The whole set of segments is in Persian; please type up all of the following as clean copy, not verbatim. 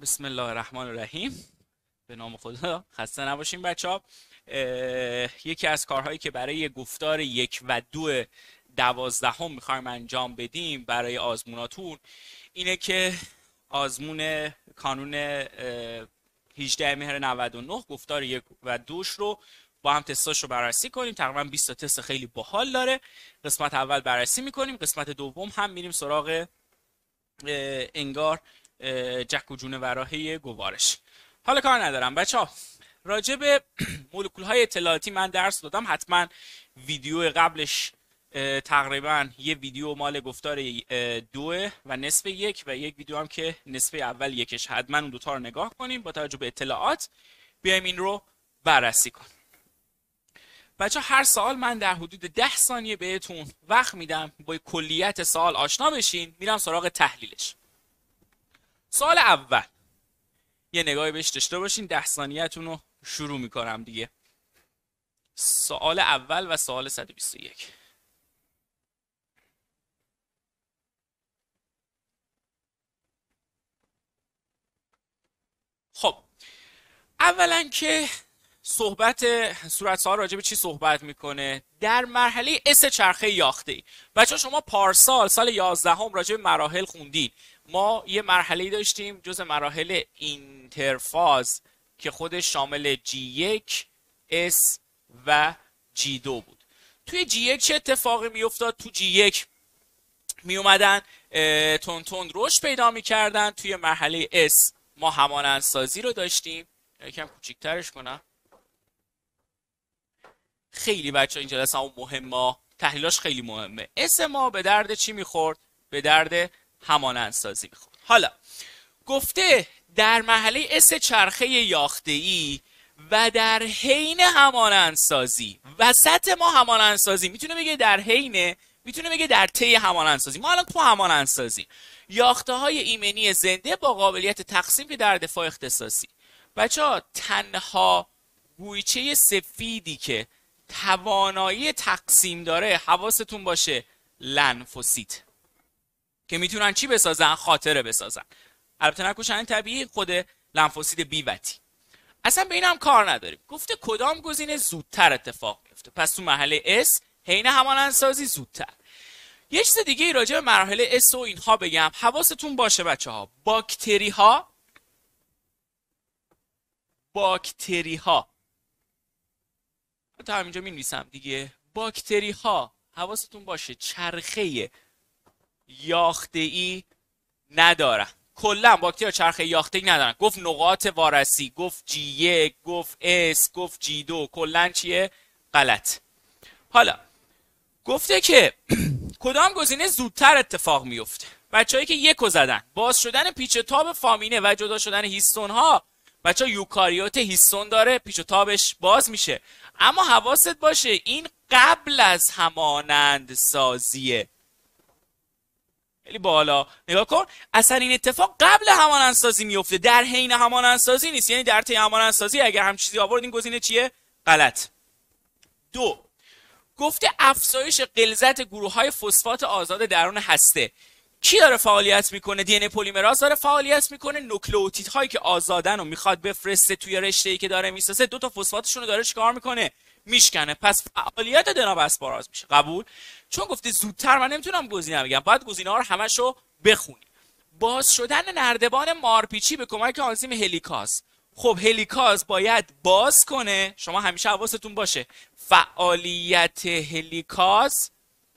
بسم الله الرحمن الرحیم. به نام خدا. خسته نباشین بچه‌ها. یکی از کارهایی که برای گفتار 1 و 2 12 میخوایم انجام بدیم برای آزموناتون اینه که آزمون کانون 18 مهر 99 گفتار 1 و 2 رو با هم تستاش رو بررسی کنیم. تقریبا 20 تا تست خیلی باحال داره. قسمت اول بررسی میکنیم، قسمت دوم هم میریم سراغ انگار جک و جونورای گوارش. حالا کار ندارم بچه‌ها، راجع به مولکول‌های اطلاعاتی من درس دادم. حتما ویدیو قبلش تقریبا یه ویدیو مال گفتار 2 و نصف 1 و یک ویدیو هم که نصف اول 1ش، حتما اون دوتا رو نگاه کنیم. با توجه به اطلاعات بیایم این رو بررسی کنیم. بچه هر سوال من در حدود 10 ثانیه بهتون وقت میدم با کلیت سوال آشنا بشین، میرم سراغ تحلیلش. سوال اول یه نگاهی بهش داشته باشین، 10 ثانیه‌تون رو شروع میکنم دیگه. سوال اول و سوال 121. خب اولا که صورت سوال راجع به چی صحبت میکنه؟ در مرحله اس چرخه یاخته‌ای. بچه‌ها شما پارسال سال 11 راجع به مراحل خوندین. ما یه مرحله داشتیم جز مراحل اینترفاز که خودش شامل G1 S و G2 بود. توی G1 چه اتفاقی میافتاد؟ تو G1 می اومدن تون رشد پیدا میکردن. توی مرحله S ما همانندسازی رو داشتیم. یکم کوچیک‌ترش کنم. خیلی بچه این جلسه هم مهمه، تحلیلاش خیلی مهمه. اس ما به درد چی میخورد؟ به درد همانندسازی میخورد. حالا گفته در مرحله اس چرخه یاخته‌ای و در حین همانندسازی، وسط ما همانندسازی، میتونه بگه در حین، میتونه بگه در طی همانندسازی. ما الان تو همانندسازی، یاخته های ایمنی زنده با قابلیت تقسیم که در دفاع اختصاصی. بچه‌ها تنها گویچه سفیدی که توانایی تقسیم داره، حواستون باشه، لنفوسیت، که میتونن چی بسازن؟ خاطره بسازن. البته نکشن طبیعی، خود لنفوسیت بیوتی. اصلا به این هم کار نداریم. گفته کدام گزینه زودتر اتفاق میفته؟ پس تو مرحله S حین همانندسازی زودتر. یه چیز دیگه ای راجع به مراحل S و اینها بگم. حواستون باشه بچه‌ها، باکتری ها تا همینجا می نویسم دیگه. باکتری ها حواستون باشه چرخه یاخته‌ای ندارن. کلا باکتری ها چرخه یاخته‌ای ندارن. گفت نقاط وارسی، گفت G1، گفت S، گفت G2، کلا چیه؟ غلط. حالا گفته که کدام گزینه زودتر اتفاق میفته؟ بچه‌هایی که یکو زدن، باز شدن پیچ تاب فامینه و جدا شدن هیستون ها. بچه‌ها یوکاریوت هیستون داره، پیچ تابش باز میشه. اما حواست باشه این قبل از همانندسازیه. خیلی بالا نگاه کن، اصلا این اتفاق قبل همانندسازی میفته، در حین همانندسازی نیست. یعنی در طی همانندسازی اگر هم چیزی آورد، این گزینه چیه؟ غلط. 2 گفته افزایش غلظت گروه‌های فسفات آزاد درون هسته. کی داره فعالیت میکنه؟ دی ان ای پلیمراز داره فعالیت میکنه. نوکلئوتیدهایی که آزادن رو میخواد بفرسته توی رشته‌ای که داره میسازه، دو تا فسفاتشون رو داره چیکار میکنه؟ میشکنه. پس فعالیت دناب اسپاراز میشه. قبول؟ چون گفته زودتر، من نمیتونم گزینه بگم، باید گزینه‌ها رو همشو بخونی. باز شدن نردبان مارپیچی به کمک آنزیم هلیکاز. خب هلیکاز باید باز کنه. شما همیشه حواستون باشه فعالیت هلیکاز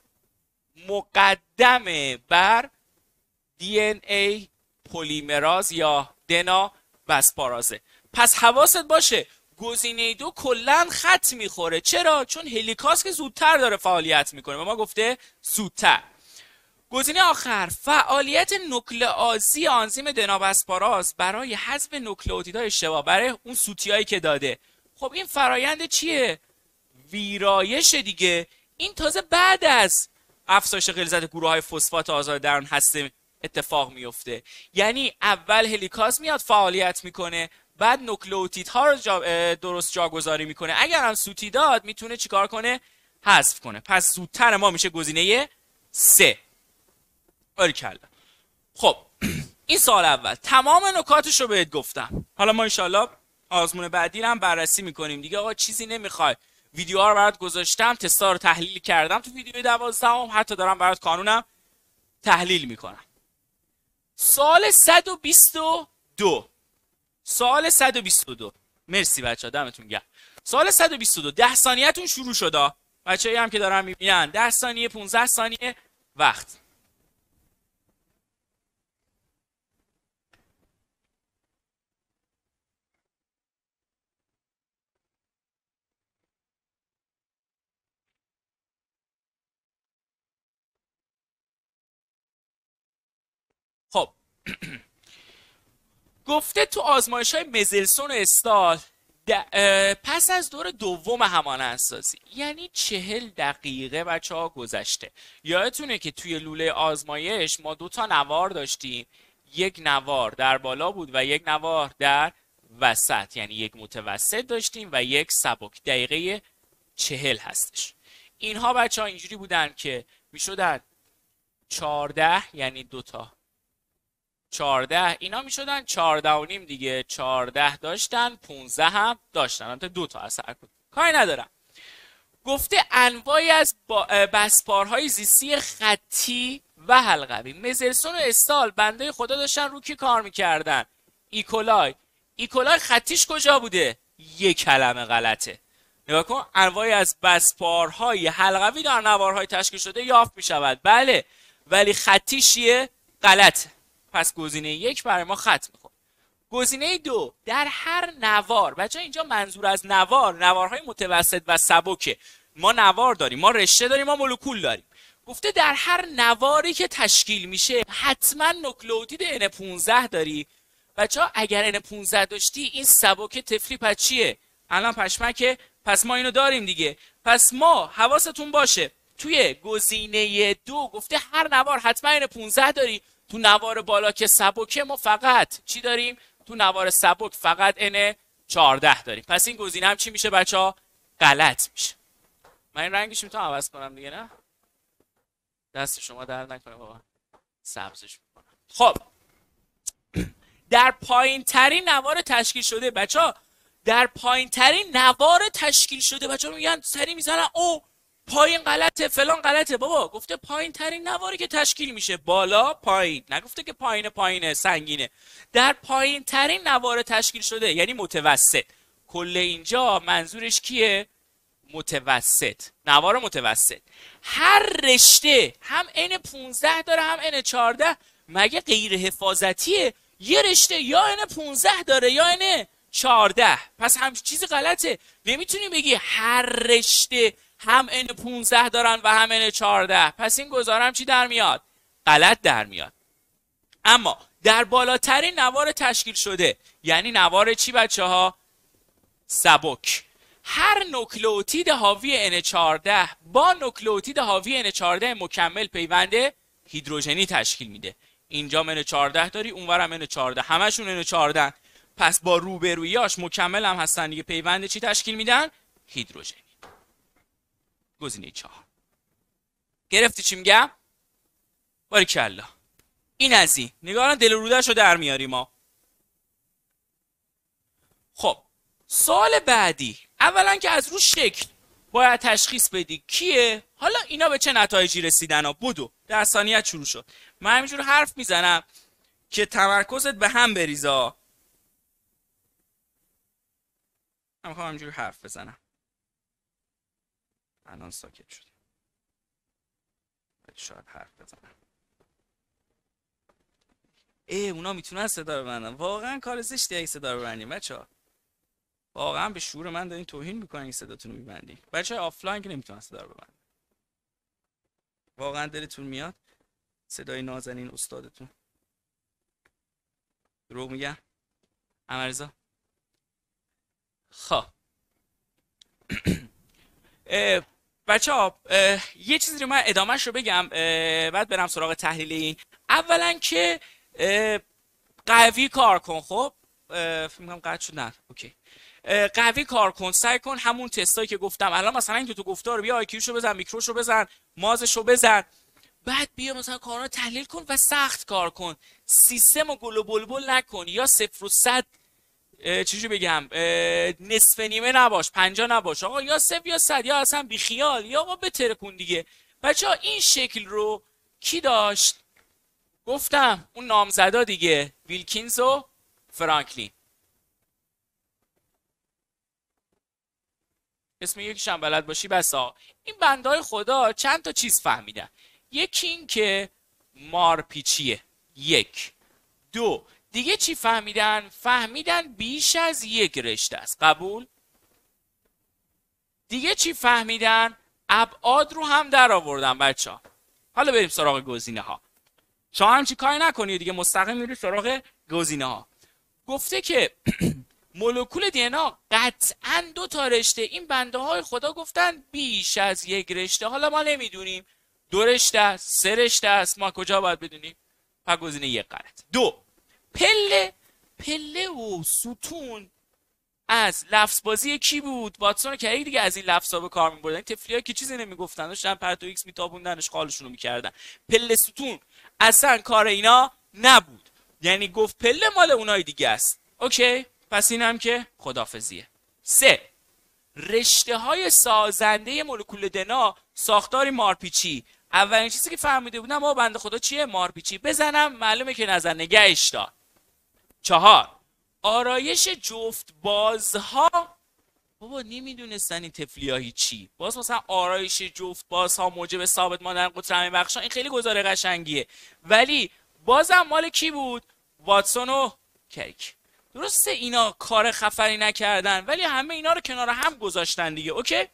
مقدمه بر دی ان ای پلیمراز یا دنا بسپارازه. پس حواست باشه گزینه 2 کلا خط میخوره. چرا؟ چون هلیکاز که زودتر داره فعالیت میکنه، به ما گفته زودتر. گزینه آخر، فعالیت نوکلئازی آنزیم دنابسپاراز برای حذف نوکلئوتیدهای اشتباه برای اون سوتیایی که داده. خب این فرایند چیه؟ ویرایش دیگه. این تازه بعد از افزایش غلظت گروه‌های فسفات آزاد درون هسته اتفاق میفته. یعنی اول هلیکاز میاد فعالیت میکنه، بعد نوکلئوتیدها رو درست جاگذاری میکنه. اگر هم سوتی داد میتونه چیکار کنه؟ حذف کنه. پس زودتر ما میشه گزینه 3. باریکلا. خب این سال اول تمام نکاتش رو بهت گفتم. حالا ما انشالله آزمون بعدی رو هم بررسی میکنیم دیگه. آقا چیزی نمیخوای، ویدیوها رو برات گذاشتم، تستا رو تحلیل کردم تو ویدیو 12 حتی دارم برات کانونم تحلیل میکنم. سال 122 سال 122 مرسی بچه ها، دمتون گرم. سال 122 10 ثانیه‌تون شروع شد. بچه‌ای هم که دارن میبینن 10 ثانیه 15 ثانیه وقت. خب گفته تو آزمایش‌های مزلسون و استال پس از دور دوم همانه اساسی، یعنی 40 دقیقه بچه ها گذشته. یادتونه که توی لوله آزمایش ما 2 تا نوار داشتیم، یک نوار در بالا بود و یک نوار در وسط، یعنی یک متوسط داشتیم و یک سبک. دقیقه 40 هستش. اینها بچه ها اینجوری بودن که میشدن 14، یعنی 2 تا 14، اینا میشدن 14 و نیم دیگه. 14 داشتن، 15 هم داشتن، البته 2 تا اثر کن، کاری ندارم. گفته انواعی از بسپارهای زیستی خطی و حلقوی. مزلسون و استال بنده خدا داشتن رو کی کار میکردن؟ ایکولای. ایکولای خطیش کجا بوده؟ یک کلمه غلطه. نگاه کن، انواعی از بسپارهای حلقوی در نوارهای تشکیل شده یافت میشود. بله، ولی خطیش غلطه. پس گزینه 1 برای ما خط میخوره. گزینه 2 در هر نوار. بچه اینجا منظور از نوارهای متوسط و سبکه. ما نوار داریم، ما رشته داریم، ما مولکول داریم. گفته در هر نواری که تشکیل میشه حتما نوکلئوتید N15 داری. بچه اگر N15 داشتی این سبک تفلی پس چیه؟ الان پشمکه، پس ما اینو داریم دیگه. پس ما حواستون باشه توی گزینه 2 گفته هر نوار حتما N15 داری. تو نوار بالا که سبکه ما فقط چی داریم؟ تو نوار سبک فقط N14 داریم. پس این گزینه هم چی میشه بچه ها؟ غلط میشه. من این رنگش میتونم عوض کنم دیگه، نه؟ دست شما درد نکنه بابا، سبزش میکنم. خب در پایین ترین نوار تشکیل شده بچه ها، در پایین ترین نوار تشکیل شده بچه ها میگن سری میزنن او پایین غلطه فلان غلطه. بابا گفته پایین ترین نواری که تشکیل میشه، بالا پایین، نگفته که پایینه سنگینه. در پایین ترین نوار تشکیل شده یعنی متوسط. کل اینجا منظورش کیه؟ متوسط، نوار متوسط. هر رشته هم N15 داره هم N14. مگه غیر حفاظتیه؟ یه رشته یا N15 داره یا N14. پس همچین چیزی غلطه. نمیتونی بگی هر رشته هم N15 دارن و هم N14. پس این گزارم چی در میاد؟ غلط در میاد. اما در بالاترین نوار تشکیل شده یعنی نوار چی بچه ها؟ سبک. هر نوکلئوتید حاوی N14 با نوکلئوتید حاوی N14 مکمل پیوند هیدروژنی تشکیل میده. اینجا N14 داری، اونورم N14، همشون N14. پس با روبرویاش مکمل هم هستن دیگه، پیوند چی تشکیل میدن؟ هیدروژنی. گزینه 4. گرفتی چی میگم؟ باریکلا. این از این. نگاه دل رودش رو در میاریم ما. خب سوال بعدی، اولا که از رو شکل باید تشخیص بدی کیه. حالا اینا به چه نتایجی رسیدن ها؟ بدو 10 ثانیه شروع شد. من همینجور حرف میزنم که تمرکزت به هم بریزا. من میخوام همینجور حرف بزنم. الان ساکت شد. شاید حرف بزنم. اونا میتونن صدا رو ببندن. واقعا کار زشته ای صدا رو ببندیم بچه‌ها. واقعا به شعور من دارین توهین میکنین این صداتون رو میبندین. بچه‌ها آفلاین که نمیتونن صدا رو ببندن. واقعا دلتون میاد صدای نازنین استادتون. دروغ میگم؟ امرزا. خب بچه ها یه چیزی رو من ادامهش رو بگم بعد برم سراغ تحلیل این. اولا که قوی کار کن. خب فکر می‌کنم قطع شد. نه اوکی. قوی کار کن، سعی کن همون تستایی که گفتم الان، مثلا این تو گفتار بیا آیکیوشو بزن، میکروشو بزن، مازشو بزن. بعد بیا مثلا کارا رو تحلیل کن و سخت کار کن. سیستم رو گل و بلبل نکن، یا 0 و 100 چیزی بگم نصف نیمه نباش، 50 نباش، آقا یا 0 یا 100، یا اصلا بی خیال، یا آقا بتره کن دیگه. بچه‌ها این شکل رو کی داشت؟ گفتم اون نامزدا دیگه، ویلکینز و فرانکلین. اسم یکیشم بلد باشی بسا. این بندهای خدا چند تا چیز فهمیدن. یکی این که مارپیچیه، یک. دو، دیگه چی فهمیدن؟ فهمیدن بیش از یک رشته است. قبول؟ دیگه چی فهمیدن؟ ابعاد رو هم در آوردن بچه ها. حالا بریم سراغ گزینه ها. شما هم چی کاری نکنید دیگه، مستقیم میری سراغ گزینه ها. گفته که مولکول دی ان ا قطعاً 2 تا رشته. این بنده های خدا گفتن بیش از یک رشته. حالا ما نمیدونیم 2 رشته است، 3 رشته است، ما کجا باید بدونیم؟ پس گزینه یک غلط. دو، پله و ستون از لفظ بازی کی بود؟ واتسون که دیگه از این لفظا به کار می‌بردن. این تفلی‌ها که چیزی نمیگفتن، داشتن پرتو ایکس میتابوندنش، خالشون رو میکردن. پله ستون اصلا کار اینا نبود. یعنی گفت پله مال اونای دیگه است. اوکی؟ پس اینم که خدافظیه. 3، رشته های سازنده مولکول دنا ساختاری مارپیچی. اولین چیزی که فهمیده بودم ما بنده خدا چیه؟ مارپیچی. بزنم معلومه که نظر نگهش داد. 4، آرایش جفت بازها. بابا نمیدونستن این تفلی‌ها هیچی. باز مثلا آرایش جفت بازها موجب ثابت ماندن قطر همه بخشا، این خیلی گزاره قشنگیه، ولی بازم مال کی بود؟ واتسون و کریک. درسته اینا کار خفری نکردن، ولی همه اینا رو کنار هم گذاشتن دیگه. اوکی؟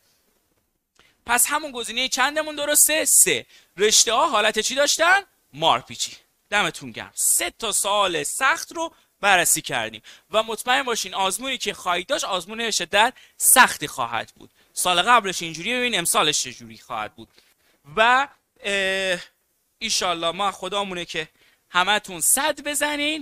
پس همون گزینه چندمون درسته؟ 3. رشته ها حالت چی داشتن؟ مارپیچی. دمتون گرم. 3 تا سوال سخت رو بررسی کردیم و مطمئن باشین آزمونی که خواهید داشت آزمون شدت سختی خواهد بود. سال قبلش اینجوری، ببین امسالش چجوری خواهد بود. و ایشالله ما خدامونه که همتون 100 بزنین.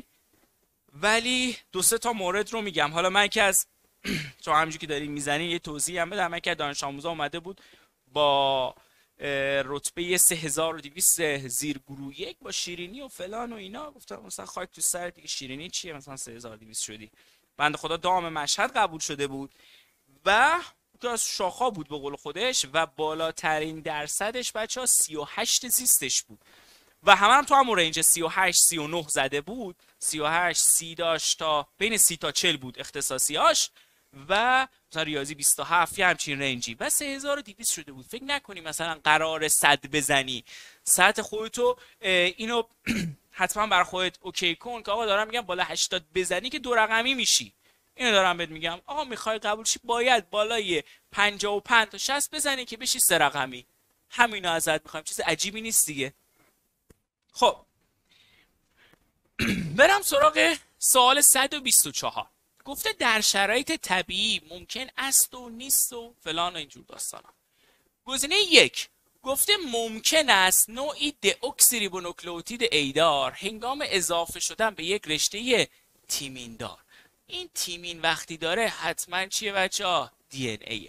ولی 2-3 تا مورد رو میگم. حالا من که از تو همونجوری که دارین میزنین یه توضیح هم بدم. من که دانش آموزا اومده بود با رتبه 3200 زیر گروه 1 با شیرینی و فلان و اینا، گفتم مثلا خاک تو سر دیگه، شیرینی چیه مثلا 3200 شدی. بنده خدا دام مشهد قبول شده بود و که از شاخا بود به قول خودش، و بالاترین درصدش بچه‌ها 38 زیستش بود و همه هم تو همون رنج 38 39 زده بود. 38 30 داشت تا بین 30 تا 40 بود اختصاصیاش، و مثلا ریاضی 27 یه همچین رنجی، و 3200 شده بود. فکر نکنی مثلا قرار 100 بزنی. سطح خودتو اینو حتما بر خودت اوکی کن که آقا دارم میگم بالا 80 بزنی که 2 رقمی میشی. اینو دارم بهت میگم. آقا میخوای قبول شی باید بالای 55 تا 60 بزنی که بشی 3 رقمی. همینو ازت میخوایم، چیز عجیبی نیست دیگه. خب برم سراغ سوال 124. گفته در شرایط طبیعی ممکن است و نیست و فلان و اینجور داستانا. گزینه 1 گفته ممکن است نوعی دئوکسیریبونوکلئوتید ایدار هنگام اضافه شدن به یک رشته تیمین دار. این تیمین وقتی داره حتما چیه بچه‌ها؟ دی ان ایه.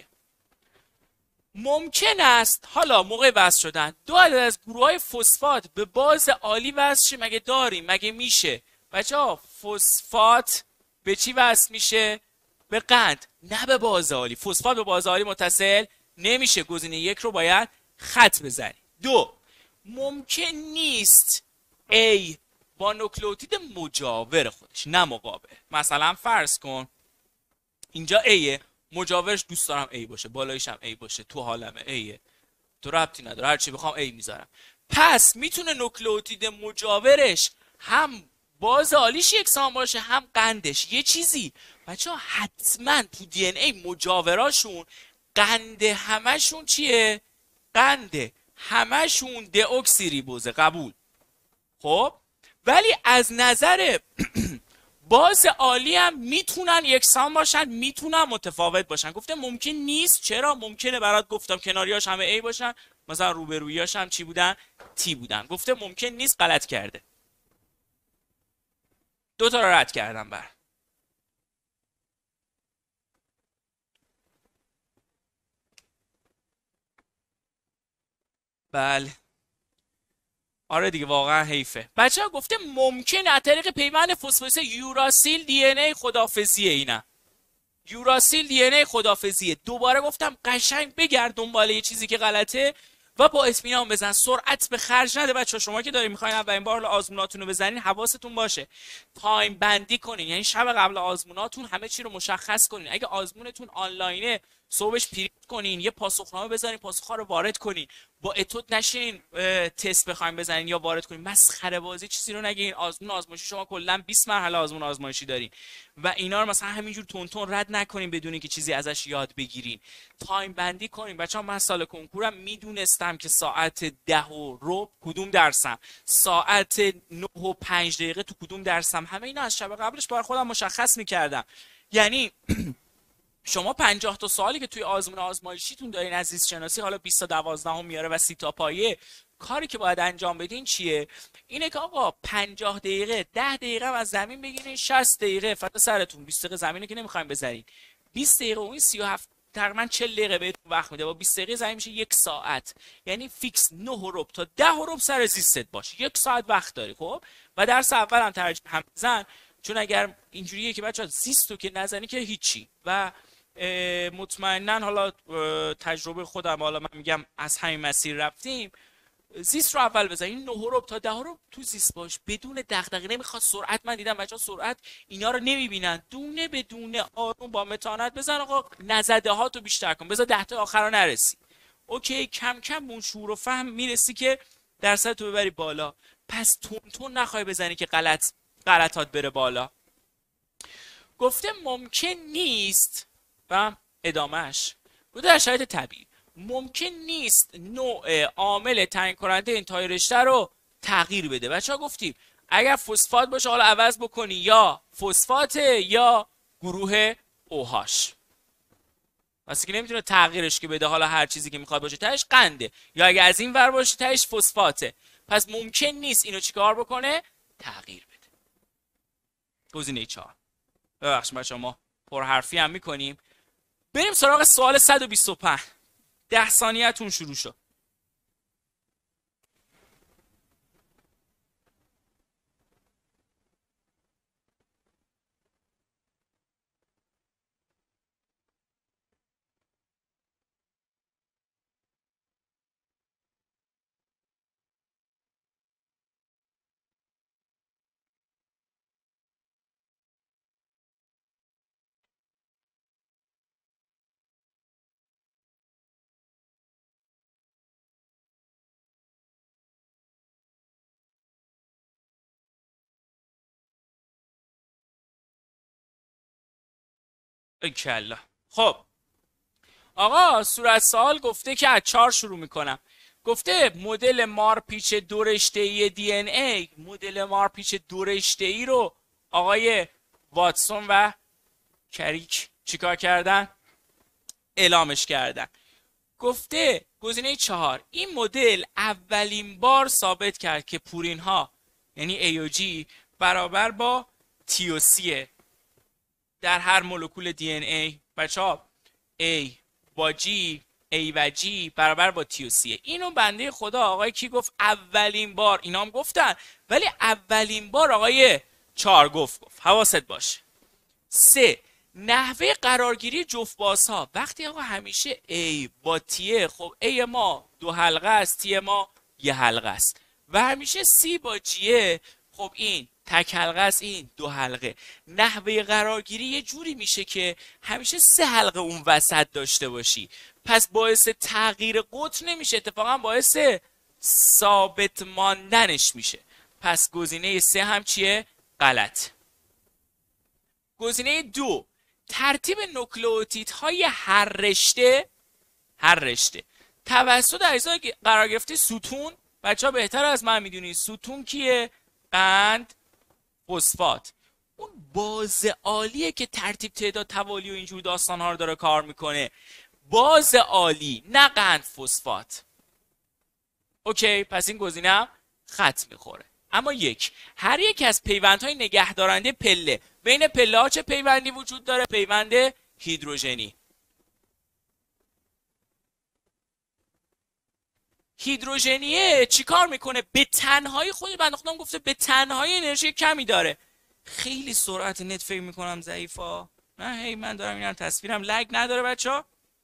ممکن است حالا موقع وصل شدن 2 عدد از گروه های فسفات به باز عالی وصل شه. مگه داریم؟ مگه میشه؟ بچه‌ها فسفات به چی وصل میشه؟ به قند، نه به باز عالی. فسفات به باز عالی متصل نمیشه. گزینه 1 رو باید خط بزنی. 2 ممکن نیست A با نوکلئوتید مجاور خودش نه مقابل. مثلا فرض کن اینجا Aه، مجاورش دوست دارم A باشه، بالایش هم A باشه، تو حالمه Aه، تو ربطی نداره، هرچی بخوام A میذارم. پس میتونه نوکلئوتید مجاورش هم باز عالیش یکسان باشه هم قندش. یه چیزی بچه ها حتما تو دی ان ای مجاوراشون قند همشون چیه؟ قنده همشون دئوکسیریبوزه. قبول. خب ولی از نظر باز عالی هم میتونن یکسان باشن، میتونن متفاوت باشن. گفته ممکن نیست. چرا؟ ممکنه برات گفتم کناریاش همه A باشن، مثلا روبرویاش هم چی بودن؟ T بودن. گفته ممکن نیست، غلط کرده. 2 تا رو رد کردم بر. بله آره دیگه واقعا حیفه. بچه‌ها گفته ممکن از طریق پیوند فسفوریس یوراسیل دی ان ای خدافظیه. اینا یوراسیل دی ان ای خدافظیه. دوباره گفتم قشنگ بگرد دنبال یه چیزی که غلطه و با اطمینان بزن. سرعت به خرج نده بچه‌ها. شما که دارین میخواین اولین بار آزموناتون رو بزنین حواستون باشه تایم بندی کنین. یعنی شب قبل آزموناتون همه چی رو مشخص کنین. اگه آزمونتون آنلاینه صبحش پرینت کنین، یه پاسخنامه بذارین، پاسخ‌ها رو وارد کنین. با اتود نشین تست بخواید بزنین یا وارد کنین. مسخره بازی چیزی رو نگین. آزمون آزمایشی شما کلا 20 مرحله آزمون آزمایشی دارین و اینا رو مثلا همینجور تون رد نکنین بدون اینکه چیزی ازش یاد بگیرین. تایم بندی کنین. بچه‌ها من سال کنکورم میدونستم که ساعت 10:15 کدوم درسم، ساعت 9:05 تو کدوم درسم، همه اینا از شب قبلش برای خودم مشخص میکردم. یعنی شما 50 تا سوالی که توی آزمون آزمایشیتون دارین از زیست شناسی، حالا 20 تا 12 هم میاره و 30 تا پایه، کاری که باید انجام بدین چیه؟ اینه که آقا 50 دقیقه 10 دقیقه از زمین بگیرین، 60 دقیقه فقط سرتون، 20 دقیقه زمینه که نمیخوایم بزنین، 20 دقیقه و این 37 تقریبا 40 دقیقه بهتون وقت میده. با 20 دقیقه زمین میشه 1 ساعت. یعنی فیکس 9:15 تا 10:15 سر زیستت باش. 1 ساعت وقت داری. خب و درس اول هم ترجیح هم بزن، چون اگر اینجوریه که بچه‌ها زیستو که نزنی که هیچی. و مطمئنا حالا تجربه خودم، حالا من میگم از همین مسیر رفتیم، زیست رو اول بزن. این 9:15 تا 10:15 تو زیست باش بدون دغدغه. نمیخواد سرعت. من دیدم بچه‌ها سرعت اینا رو نمیبینن، دونه به دونه آروم با متانت بزن. آقا نزده ها تو بیشتر کن، بذار 10 تا آخرا نرسی. اوکی کم کم اون شعور و فهم میرسی که درصد تو ببری بالا. پس تون نخوای بزنی که غلطات بره بالا. گفته ممکن نیست و ادامهش بوده در شرایط طبیعی ممکن نیست نوع عامل تعیین کننده انتهای رشته رو تغییر بده. بچه‌ها گفتیم اگر فسفات باشه حالا عوض بکنی یا فسفات یا گروه اوهاش. واسه که نمیتونه تغییرش که بده. حالا هر چیزی که میخواد باشه تهش قنده، یا اگر از این ور باشه تهش فسفاته. پس ممکن نیست اینو چیکار بکنه؟ تغییر بده. گزینه 4. ببخشید بچه‌ها ما پرحرفی هم میکنیم. بریم سراغ سوال 125. 10 ثانیه‌تون شروع شد. کلا خب آقا صورت سوال گفته که از 4 شروع میکنم. گفته مدل مارپیچ دو رشته‌ای دی ان ای، مدل مارپیچ دو رشته‌ای رو آقای واتسون و کریک چیکار کردن؟ اعلامش کردن. گفته گزینه 4 این مدل اولین بار ثابت کرد که پورین ها یعنی A و G برابر با T و C در هر مولکول دی ان ای. بچه‌ها A با G، A و G برابر با T و C. اینو بنده خدا آقای کی گفت اولین بار؟ اینا هم گفتن ولی اولین بار آقای 4 گفت. حواست باشه. 3 نحوه قرارگیری جفت بازها. وقتی آقا همیشه A با T، خب A ما 2 حلقه است، T ما 1 حلقه است و همیشه C با G، خب این تک حلقه است، این 2 حلقه. نحوه قرارگیری یه جوری میشه که همیشه 3 حلقه اون وسط داشته باشی. پس باعث تغییر قطر نمیشه، اتفاقا باعث ثابت ماندنش میشه. پس گزینه 3 هم چیه؟ غلط. گزینه 2 ترتیب نوکلئوتیدهای هر رشته توسط اجزای قرار گرفته ستون. بچه‌ها بهتر از من میدونید ستون کیه؟ قند، فسفات. اون باز عالیه که ترتیب تعداد توالی و اینجور داستان‌ها رو داره کار میکنه. باز عالی، نه قند فسفات. اوکی پس این گزینه هم خط میخوره. اما هر یک از پیوندهای نگهدارنده پله، بین پله ها چه پیوندی وجود داره؟ پیوند هیدروژنی. هیدروژنیه چیکار میکنه؟ به تنهایی، خود بنده خودم گفته به تنهایی انرژی کمی داره. خیلی سرعت نت فکر میکنم ضعیفا. نه هی من دارم اینم تصویرم لگ نداره بچه.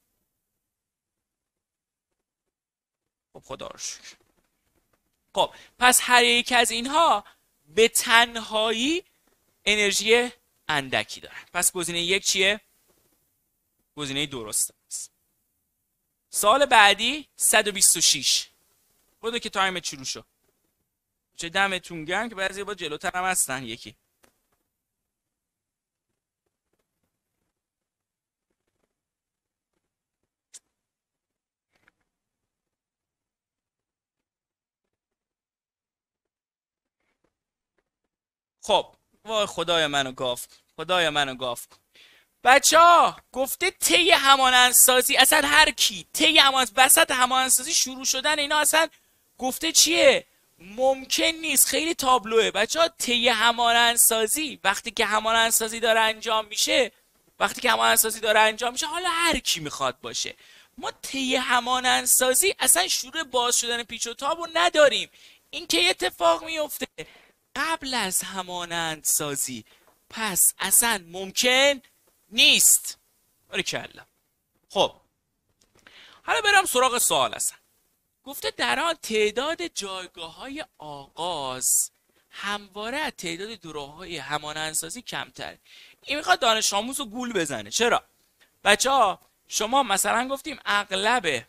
خب خدا رو شکر. خب پس هر یک از اینها به تنهایی انرژی اندکی دارن. پس گزینه یک چیه؟ گزینه درست است. سال بعدی 126. بوده که تایم شروع شد. چه دمتون گرم که بعضی با جلوتر هم هستن. یکی خب وای خدای منو گاف، خدای منو گاف. بچه ها گفته طی همانندسازی، اصلا هر کی طی وسط همانندسازی شروع شدن اینا اصلا گفته چیه؟ ممکن نیست. خیلی تابلوه بچه ها. طی همانندسازی وقتی که همانندسازی داره انجام میشه، حالا هر کی میخواد باشه، ما طی همانندسازی اصلا شروع باز شدن پیچ و تابو نداریم. این که اتفاق میفته قبل از همانندسازی، پس اصلا ممکن نیست. باریکلا. خب حالا برم سراغ سوال. اصلا گفته در آن تعداد جایگاه‌های آغاز همواره از تعداد دوره‌های همانندسازی کمتر. این میخواد دانش آموز رو گول بزنه. چرا؟ بچه‌ها شما مثلا گفتیم اغلب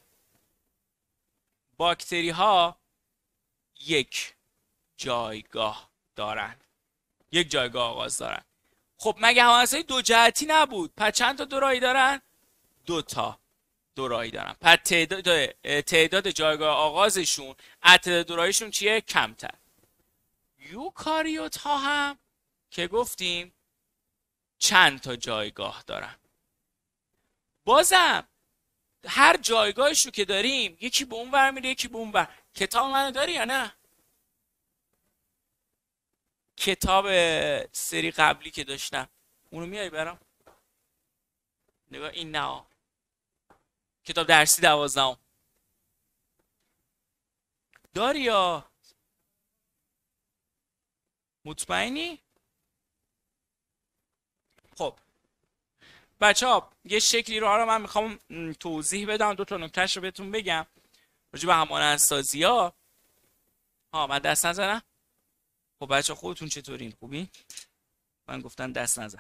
باکتری ها یک جایگاه دارن، یک جایگاه آغاز دارن. خب مگه همانندسازی دو جهتی نبود؟ پس چند تا دورایی دارن؟ دو تا دورایی دارن. پس تعداد جایگاه آغازشون از تعداد دوراییشون چیه؟ کمتر. یوکاریوت ها هم که گفتیم چند تا جایگاه دارن. بازم هر جایگاهش رو که داریم یکی به اون ور میره یکی به اون ور. کتاب منو داری یا نه؟ کتاب سری قبلی که داشتم اونو میای برام؟ نگاه این نه، کتاب درسی 12 داری یا؟ مطمئنی؟ خب بچه ها یه شکلی رو من میخوام توضیح بدم، دو تا نکتهش رو بهتون بگم راجع به همانندسازی ها. من دست نزنم. خب بچه ها خودتون چطورین؟ خوبین؟ من گفتم دست نزن.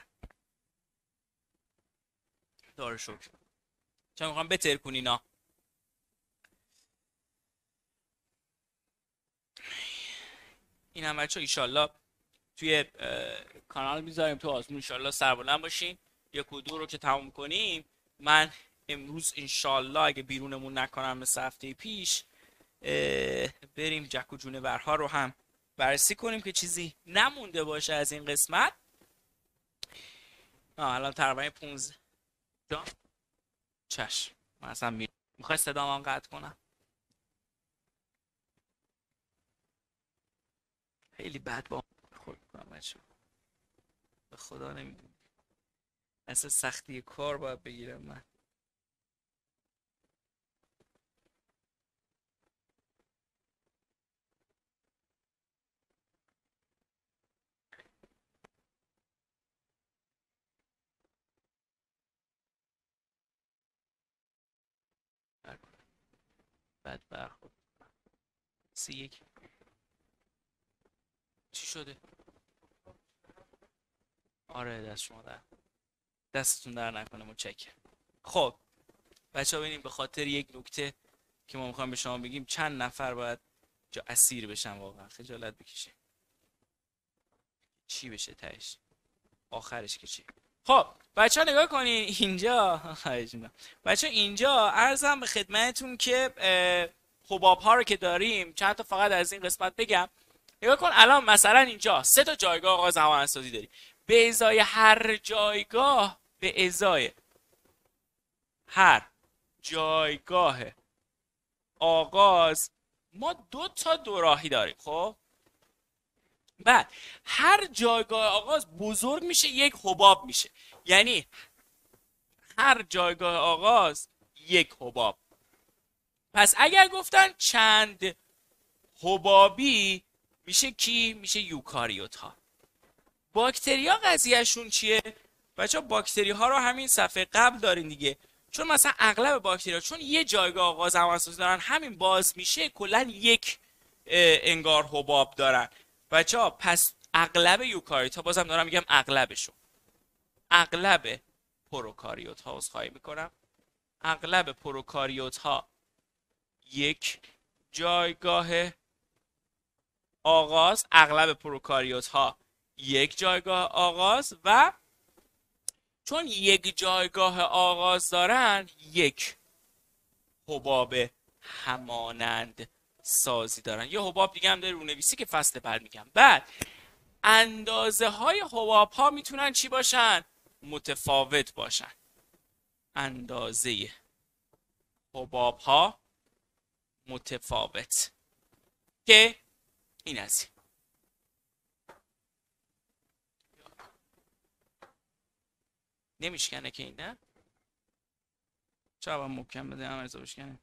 داره شکر. چون میخوام بتر کنین ها. این هم بچه ها ایشالله توی کانال میذاریم تو آزمون، ایشالله سربلند باشین. یک و دو رو که تموم کنیم من امروز انشالله اگه بیرونمون نکنم مثل هفته پیش بریم جک و جونورها رو هم بررسی کنیم که چیزی نمونده باشه از این قسمت. الان تقریبا 15 چشم. من اصلا میخوای صدام قطع کنم؟ خیلی بد با خود کنم بچه. به خدا نمیدونم اصلا سختی کار باید بگیرم من. بد برخورد. 31 چی شده؟ آره دست شما دستتون در نکنه. متشکرم. خب بچه ها ببینیم به خاطر یک نکته که ما میخوایم به شما بگیم چند نفر باید جا اسیر بشن. واقعا خجالت بکشه. چی بشه تهش؟ آخرش که چی؟ خب بچه ها نگاه کنین اینجا. بچه ها اینجا عرضم به خدمتتون که حباب ها رو که داریم چند تا فقط از این قسمت بگم. نگاه کن الان مثلا اینجا 3 تا جایگاه آغاز همانندسازی داریم. به ازای هر جایگاه، به ازای هر جایگاه آغاز ما 2 تا دوراهی داریم. خب بعد هر جایگاه آغاز بزرگ میشه یک حباب میشه. یعنی هر جایگاه آغاز یک حباب. پس اگر گفتن چند حبابی میشه کی؟ میشه یوکاریوت ها. باکتریا قضیهشون چیه؟ بچه ها باکتری ها رو همین صفحه قبل دارین دیگه. چون مثلا اغلب باکتریا چون یه جایگاه آغاز همانسازی دارن، همین باز میشه کلا یک انگار حباب دارن. بچه ها پس اغلب یوکاریوت ها، بازم دارم میگم اغلبشون، اغلب پروکاریوت ها، عذرخواهی میکنم، اغلب پروکاریوت ها یک جایگاه آغاز، اغلب پروکاریوت ها یک جایگاه آغاز، و چون یک جایگاه آغاز دارن یک حباب همانند سازی دارن. یه حباب دیگه هم داره رونویسی که فصل بعد میگم. بعد اندازه های حباب ها میتونن چی باشن؟ متفاوت باشن. اندازه حباب ها متفاوت، که این از این. نمیشکنه که این، نه؟ چرا باید محکم بده هم ارزا بشکنه؟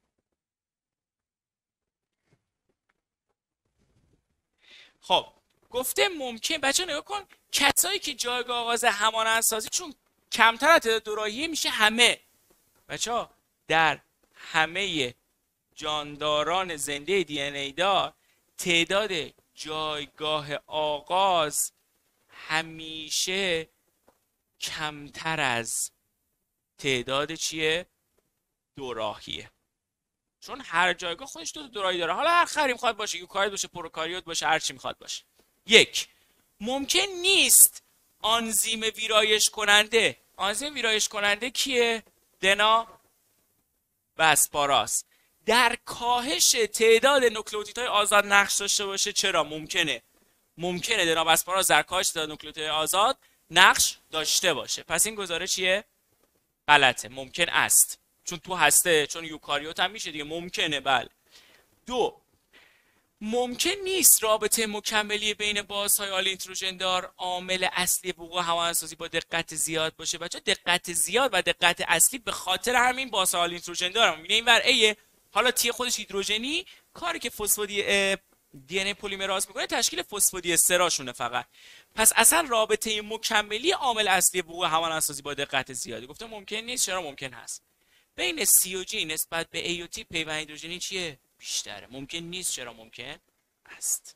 خب گفته ممکن، بچه نگاه کن، کسایی که جایگاه آغاز همانندسازی چون کمتر از تعداد دوراهی میشه همه. بچه ها در همه جانداران زنده دی ان ای دار تعداد جایگاه آغاز همیشه کمتر از تعداد چیه؟ دوراهیه. چون هر جایگاه خودش دو تا دوراهی داره. حالا هر خری میخواد باشه، یوکاریوت باشه، پروکاریوت باشه، هر چی میخواد باشه. یک، ممکن نیست آنزیم ویرایش کننده، آنزیم ویرایش کننده کیه؟ دنا و اسپاراس، در کاهش تعداد نوکلئوتیدهای آزاد نقش داشته باشه. چرا؟ ممکنه دنا و اسپاراس در کاهش تعداد نوکلئوتیدهای آزاد نقش داشته باشه. پس این گزاره چیه؟ غلطه. ممکن است، چون تو هسته، چون یوکاریوت هم میشه دیگه، ممکنه. بله. دو، ممکن نیست رابطه مکملی بین بازهای آلینتروژن دار عامل اصلی وقوع همانندسازی با دقت زیاد باشه. بچه دقت زیاد و دقت اصلی به خاطر همین بازهای آلینتروژن دار میبینه این ور ایه. حالا تی خودش هیدروژنی، کاری که فسفودی دی ان ای پلیمراز میکنه تشکیل فسفودی استراشونه فقط. پس اصلا رابطه مکملی عامل اصلی وقوع همانندسازی با دقت زیادی. گفته ممکن نیست، چرا ممکن هست؟ بین سی و جی نسبت به ای و تی پیوند هیدروژنی چیه؟ بیشتره. ممکن نیست، چرا ممکن است.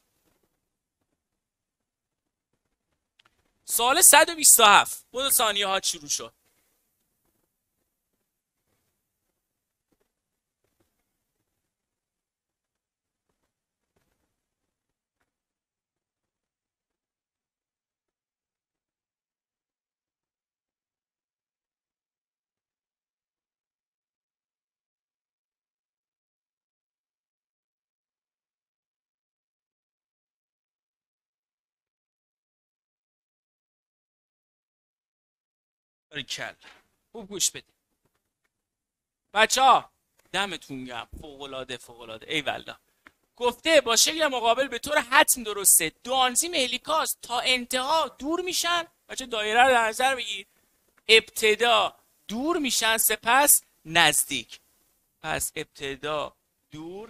سوال 127 بود، ثانیه ها شروع شد. کل خوب گوش بدید بچه ها، دمتون گرم، فوق‌العاده فوق‌العاده، ای والله. گفته با شکل مقابل به طور حتم درسته دو آنزیم هلیکاز تا انتها دور میشن. بچه دایره رو در نظر بگیر، ابتدا دور میشن سپس نزدیک. پس ابتدا دور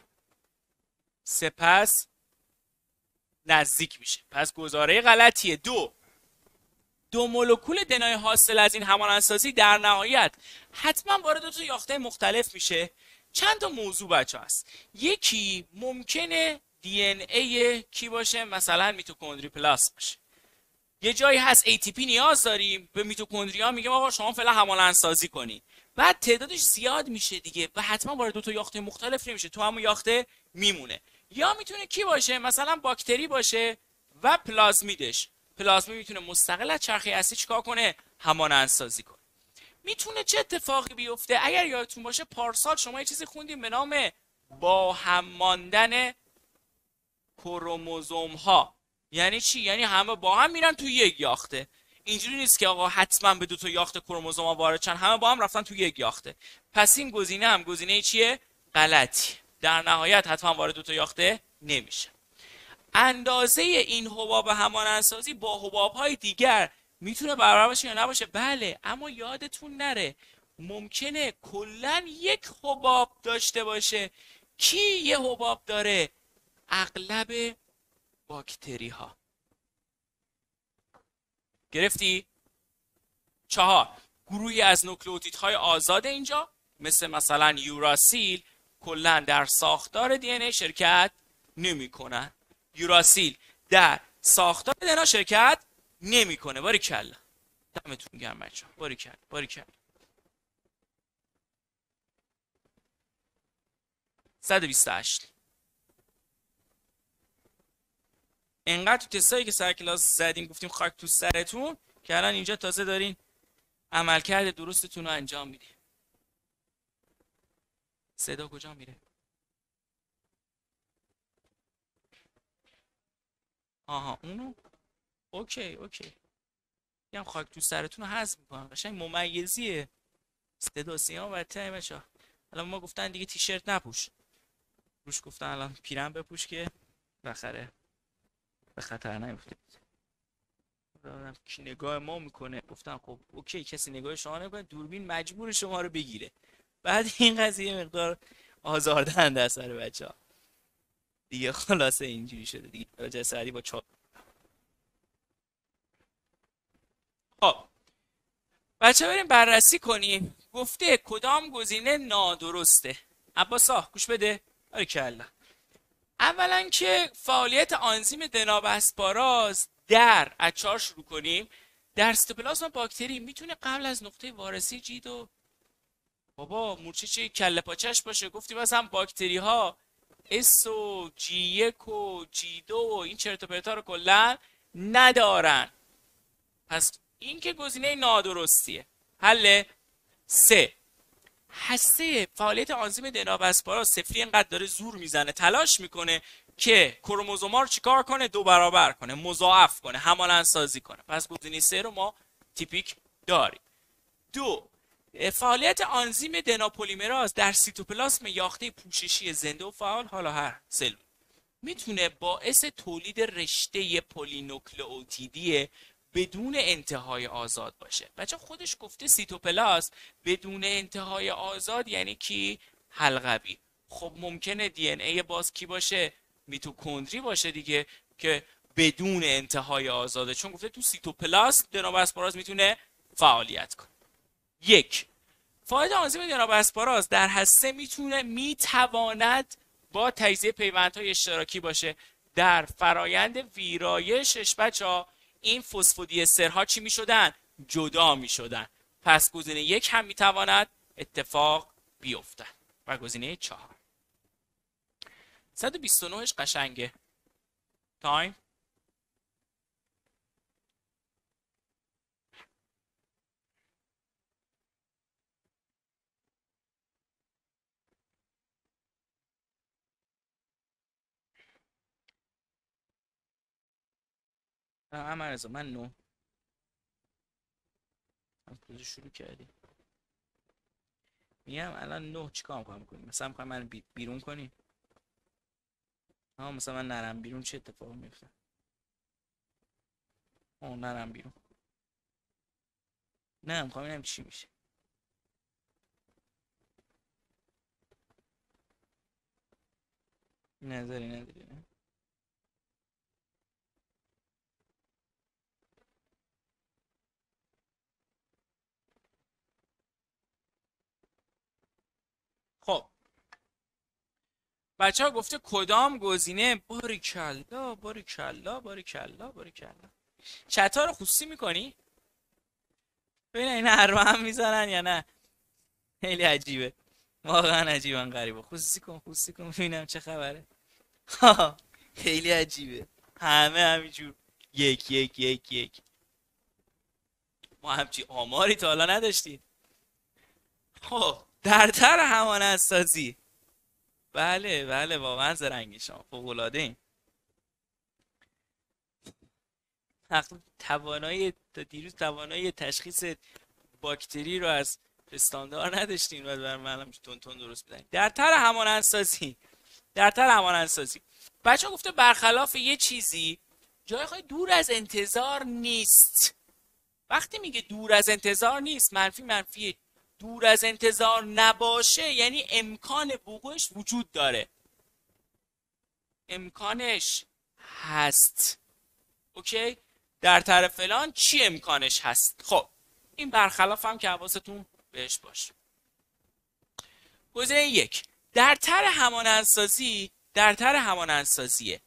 سپس نزدیک میشه. پس گزاره غلطیه. دو مولکول دنای حاصل از این همانندسازی در نهایت حتما وارد دو تا یاخته مختلف میشه. چند تا موضوع بچه هست. یکی ممکنه دی ان ای کی باشه؟ مثلا میتوکندری پلاس باشه. یه جایی هست ATP نیاز داریم، به میتوکندریا میگم آقا شما فعلا همانندسازی کنید. بعد تعدادش زیاد میشه دیگه و حتما وارد دو تا یاخته مختلف نمیشه، تو همون یاخته میمونه. یا میتونه کی باشه؟ مثلا باکتری باشه و پلازمیدش. پلازمید میتونه مستقل از چرخه اصلی چیکار کنه؟ همانندسازی کنه. میتونه چه اتفاقی بیفته؟ اگر یادتون باشه پارسال شما یه چیزی خوندیم به نام با هم ماندن کروموزوم ها. یعنی چی؟ یعنی همه با هم میرن توی یک یاخته. اینجوری نیست که آقا حتما به دو تا یاخته کروموزوم ها وارد شن، همه با هم رفتن توی یک یاخته. پس این گزینه هم گزینه چیه؟ غلطی. در نهایت حتما وارد دو تا یاخته نمیشه. اندازه این حباب همانندسازی با حباب‌های دیگر میتونه برابر باشه یا نباشه؟ بله، اما یادتون نره ممکنه کلا یک حباب داشته باشه کی یه حباب داره؟ اغلب باکتری ها. گرفتی؟ 4 گروهی از نوکلئوتیدهای آزاد اینجا مثلا یوراسیل کلا در ساختار دی ان ای شرکت نمیکنن. یوراسیل در ساختار دی ان ای شرکت نمیکنه. باریکلا. دمتون گرم بچه‌ها. باریکلا. 128 انقدر تو تستایی که سر کلاس زدیم گفتیم خاک تو سرتون که الان اینجا تازه دارین عملکرد درستتون رو انجام میدیم. صدا کجا میره؟ آها اونو اوکی میگم خاک تو سرتون رو حذف میکنم. قشنگ ممیزیه صدا سیما و تای بچه‌ها. الان ما گفتن دیگه تیشرت نپوش، روش گفتن الان پیرن بپوش که بخره به خطر نیفتید. کی نگاه ما میکنه؟ گفتن خب اوکی کسی نگاه شما نمیکنه، دوربین مجبور شما رو بگیره. بعد این قضیه مقدار آزاردهنده است برای بچه‌ها دیگه. خلاصه اینجوری شده دیگه. راجع سعدی با چاپ. خب بچه بریم بررسی کنیم. گفته کدام گزینه نادرسته. عباسا گوش بده. باریکلا. اولا که فعالیت آنزیم دناب اسپاراز در اچار شروع کنیم در سیتوپلازم باکتری میتونه قبل از نقطه وارسی جیدو بابا مورچه چه کله پاچش باشه. گفتیم مثلا باکتری ها اس و جی 1 و جی 2 و این چرت و پرتا رو کلا ندارن. پس این که گزینه نادرستیه. حل 3 هسته فعالیت آنزیم دناب اسپاراز صفری اینقدر داره زور میزنه تلاش میکنه که کروموزوما رو چیکار کنه؟ 2 برابر کنه، مضاعف کنه، همانند سازی کنه. پس گزینه 3 رو ما تیپیک داریم. 2 فعالیت آنزیم دناپولیمراز در سیتوپلاسم یاخته پوششی زنده و فعال حالا هر سلول میتونه باعث تولید رشته پولینوکلئوتیدی بدون انتهای آزاد باشه. بچه خودش گفته سیتوپلاسم بدون انتهای آزاد یعنی کی؟ حلقوی. خب ممکنه دی ان ای باز کی باشه؟ میتوکندری باشه دیگه که بدون انتهای آزاده، چون گفته تو سیتوپلاسم دناب اسپاراز میتونه فعالیت کنه. 1 فعالیت آنزیم دناب اسپاراز در هسته میتواند با تجزیه پیوندهای اشتراکی باشه. در فرایند ویرایشش بچه‌ها این فسفودی استرها چی میشدن؟ جدا میشدن. پس گزینه 1 هم میتواند اتفاق بیفته. و گزینه 4 129ش قشنگه. تایم امرزا من نو از کجا شروع کردی؟ میگم الان 9 چیکار میکنیم؟ مثلا میخوایم من بیرون کنیم؟ مثلا من نرم بیرون چه اتفاقی میفته؟ نرم بیرون. نه میخوام ببینم چی میشه. نظری نداری نه؟ خب بچه ها گفته کدام گزینه؟ باریکلا. چت ها رو خصوصی میکنی؟ ببین این حرف هم میزنن یا نه؟ خیلی عجیبه، واقعا عجیبن غریبه. خصوصی کن ببینم چه خبره. خیلی عجیبه، همه همینجور یک. ما همچی آماری تا حالا نداشتیم. خب درتر همانندسازی. بله واقعا زرنگی شما، فوق‌العاده این. تا دیروز توانایی تشخیص باکتری رو از استاندار نداشتیم و برای من تون درست بدن. درتر همانندسازی. بچه ها گفته برخلاف یه چیزی جای خواهی دور از انتظار نیست. وقتی میگه دور از انتظار نیست منفی دور از انتظار نباشه یعنی امکان وقوعش وجود داره. امکانش هست. اوکی؟ در طرف فلان چی امکانش هست؟ خب این برخلاف هم که حواستون بهش باشه. گزینه 1 در طرح همانندسازی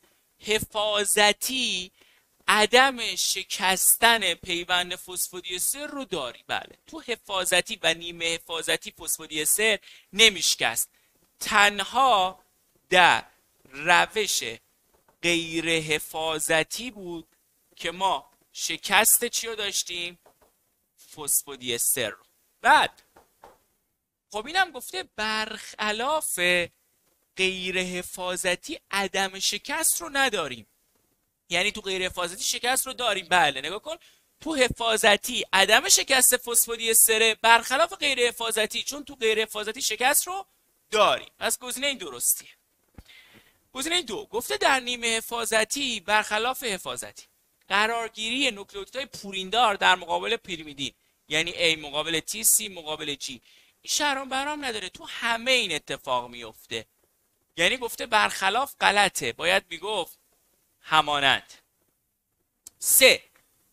حفاظتی عدم شکستن پیوند فسفودیستر رو داری. بله، تو حفاظتی و نیمه حفاظتی فسفودیستر نمیشکست، تنها در روش غیر حفاظتی بود که ما شکست چی رو داشتیم؟ فسفودیستر رو. بعد خب اینم گفته برخلاف غیر حفاظتی عدم شکست رو نداریم. یعنی تو غیر حفاظتی شکست رو داریم. بله نگاه کن، تو حفاظتی عدم شکست فسفودیستر برخلاف غیر حفاظتی، چون تو غیر حفاظتی شکست رو داریم. پس گزینه این درستیه. گزینه 2 گفته در نیمه حفاظتی برخلاف حفاظتی قرارگیری نوکلئوتیدهای پوریندار در مقابل پیریمیدین، یعنی A مقابل T، C مقابل G، این شرم برام نداره، تو همه این اتفاق میفته. یعنی گفته برخلاف غلطه، باید میگفت همانند. 3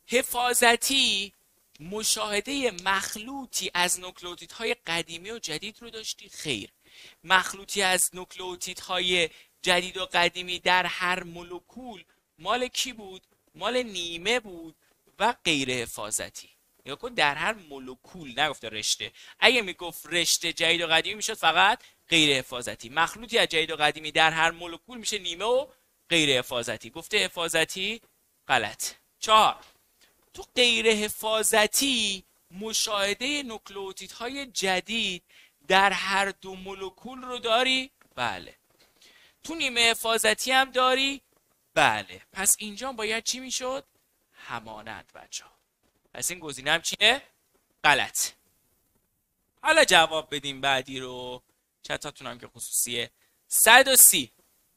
حفاظتی مشاهده مخلوطی از نوکلئوتیدهای قدیمی و جدید رو داشتی؟ خیر، مخلوطی از نوکلئوتیدهای جدید و قدیمی در هر مولکول مال کی بود؟ مال نیمه بود و غیر حفاظتی. یا کن در هر مولکول، نگفته رشته. اگه میگفت رشته جدید و قدیمی میشد فقط غیر حفاظتی. مخلوطی از جدید و قدیمی در هر مولکول میشه نیمه و غیر حفاظتی. گفته حفاظتی غلط. 4 تو غیر حفاظتی مشاهده نوکلئوتیدهای جدید در هر دو مولکول رو داری؟ بله. تو نیمه حفاظتی هم داری؟ بله. پس اینجا باید چی میشد؟ همانند بچه‌ها. پس این گزینه هم چیه؟ غلط. حالا جواب بدیم بعدی رو. چتاتون هم که خصوصیه. 130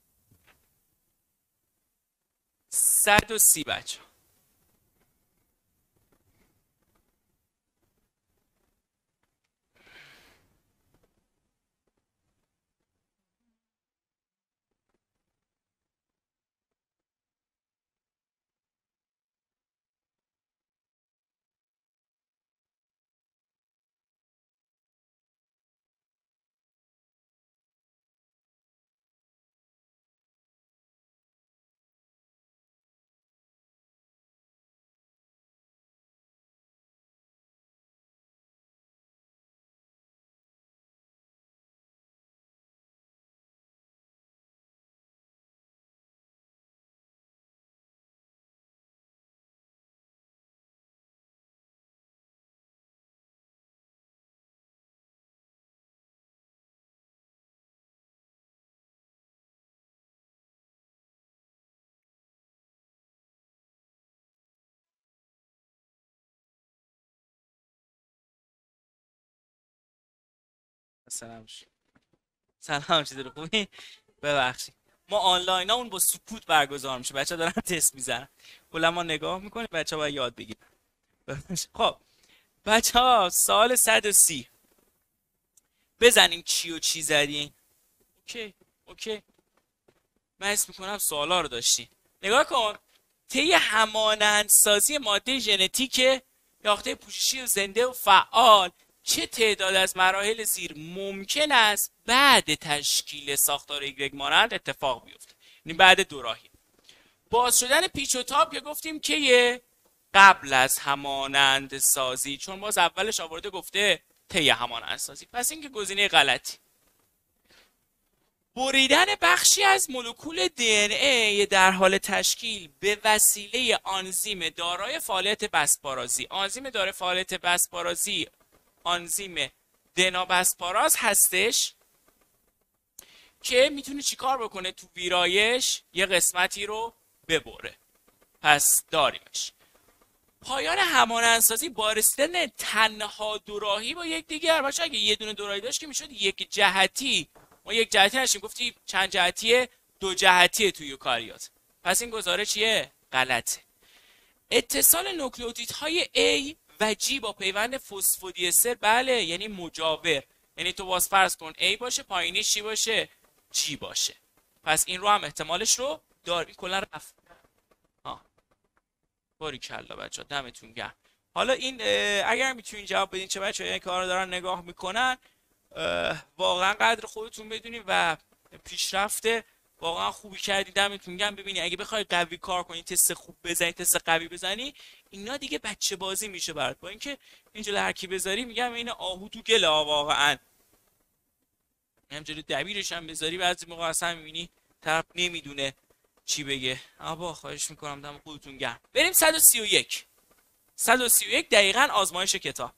بچه‌ها. سلام چطور خوبی؟ ببخشید ما آنلاین ها اون با سکوت برگزار میشه، بچه دارن تست میزنن، کلا ما نگاه میکنیم، بچه باید یاد بگیرن. خب بچه ها سال 130 بزنیم چی و چی زدین. اوکی من اسم میکنم سوالا رو داشتین. نگاه کن، طی همانندسازی ماده ژنتیک یاخته پوششی زنده و فعال چه تعداد از مراحل زیر ممکن است بعد تشکیل ساختار ایگرگ مانند اتفاق بیفته؟ یعنی بعد دوراهی. باز شدن پیچ و تاب که گفتیم که قبل از همانند سازی، چون باز اولش آورده گفته طی همانند سازی، پس این که گزینه غلطی. بریدن بخشی از مولکول DNA در حال تشکیل به وسیله آنزیم دارای فعالیت بسپارازی. آنزیم دارای فعالیت بسپارازی آنزیم دنابسپاراز هستش که میتونه چیکار بکنه؟ تو ویرایش یه قسمتی رو ببره. پس داریمش. پایان همانندسازی با رسیدن تنها دوراهی با یکدیگر. باشه اگه یه دونه دوراهی داشت که میشد یک جهتی. ما یک جهتی نشیم، گفتی چند جهتیه؟ دو جهتیه توی یوکاریوت. پس این گزاره چیه؟ غلطه. اتصال نوکلئوتیدهای A و G با پیوند فسفودیستر، بله، یعنی مجاور. یعنی تو باز فرض کن A باشه، پایینیش چی باشه؟ G باشه. پس این رو هم احتمالش رو داریم. کلا رفت. باریکلا بچه‌ها، دمتون گرم. حالا این اگر میتونین جواب بدین چه بچه‌ها این کارو دارن نگاه میکنن، واقعا قدر خودتون بدونین و پیشرفت واقعا خوبی کردید. دمتون گرم. ببینید اگه بخوای قوی کار کنی، تست خوب بزنی، تست قوی بزنی، اینا دیگه بچه بازی میشه برات. با اینکه اینجا هر کی بذاری میگم این آهو تو گله واقعا. همینجوری دبیرش هم بذاری بعضی موقع اصلا میبینی طرف نمیدونه چی بگه. آبا خواهش میکنم دم خودتون گرم. بریم 131. 131 دقیقاً آزمایش کتاب.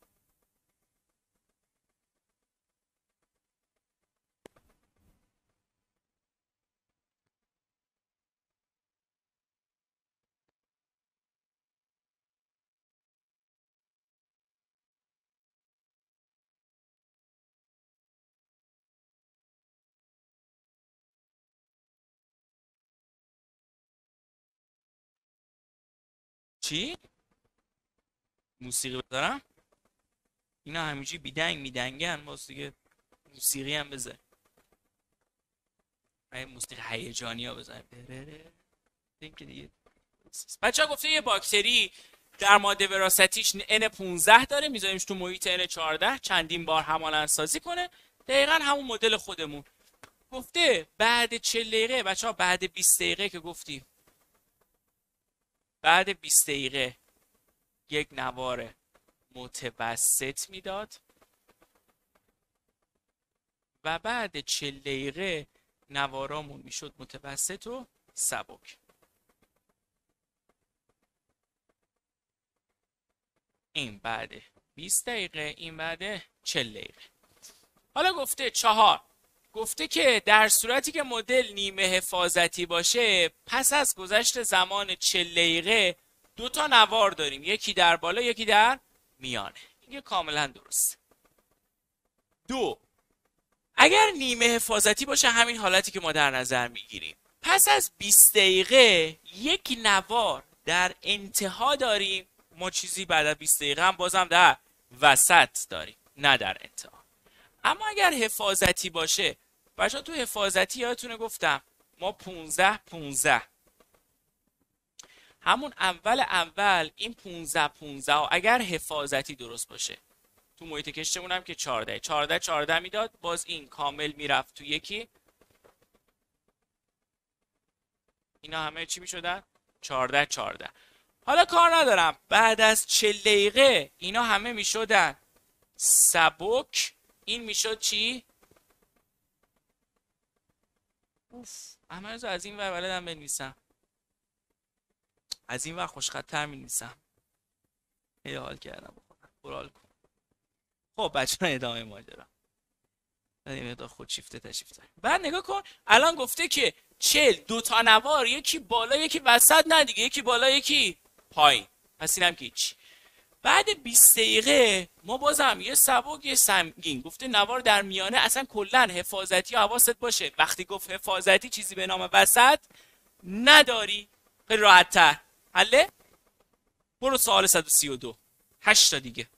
چی؟ موسیقی بذارم؟ اینا همیشه بیدنگ میدنگن، باز دیگه موسیقی هم بذار. این موسیقی هیجانی ها بزنیم. این که دیگه بچه ها گفته یه باکتری در ماده وراثتیش N15 داره، میذاریمش تو محیط N14 چندین بار همانند سازی کنه، دقیقا همون مدل خودمون. گفته بعد 40 دقیقه بچه ها، بعد 20 دقیقه که گفتیم، بعد 20 دقیقه یک نوار متوسط میداد و بعد 40 دقیقه نوارامون میشد متوسط و سبک. این بعد 20 دقیقه، این بعد 40 دقیقه. حالا گفته 4، گفته که در صورتی که مدل نیمه حفاظتی باشه، پس از گذشت زمان 40 دقیقه 2 تا نوار داریم، یکی در بالا یکی در میانه. این کاملا درست. 2، اگر نیمه حفاظتی باشه، همین حالتی که ما در نظر میگیریم، پس از 20 دقیقه یک نوار در انتها داریم. ما چیزی بعد از 20 دقیقه هم بازم در وسط داریم، نه در انتها. اما اگر حفاظتی باشه، بچه‌ها تو حفاظتی یادتونه گفتم ما 15 همون اول این 15 اگر حفاظتی درست باشه، تو محیط کشتمون هم که 14 میداد، باز این کامل میرفت تو یکی، اینا همه چی میشدن 14. حالا کار ندارم، بعد از 40 دقیقه اینا همه میشدن سبک. این میشد چی؟ اوف، همه از این ور بلدم بنویسم، از این ور خوشخط‌تر می‌نویسم. خیلی حال کردم بخورم. کن. خب بچه‌ها ادامه ماجرا. بعد مقدار خود شیفته تشریفته. بعد نگاه کن، الان گفته که 40 2 تا نوار، یکی بالا یکی وسط، نه دیگه یکی بالا یکی پایین. پس اینم که هیچ. بعد 20 دقیقه ما بازم یه سبک یه سنگین. گفته نوار در میانه. اصلا کلا حفاظتی حواست باشه، وقتی گفت حفاظتی چیزی به نام وسط نداری. خیلی راحت تر حله. برو سوال 132. 8 تا دیگه.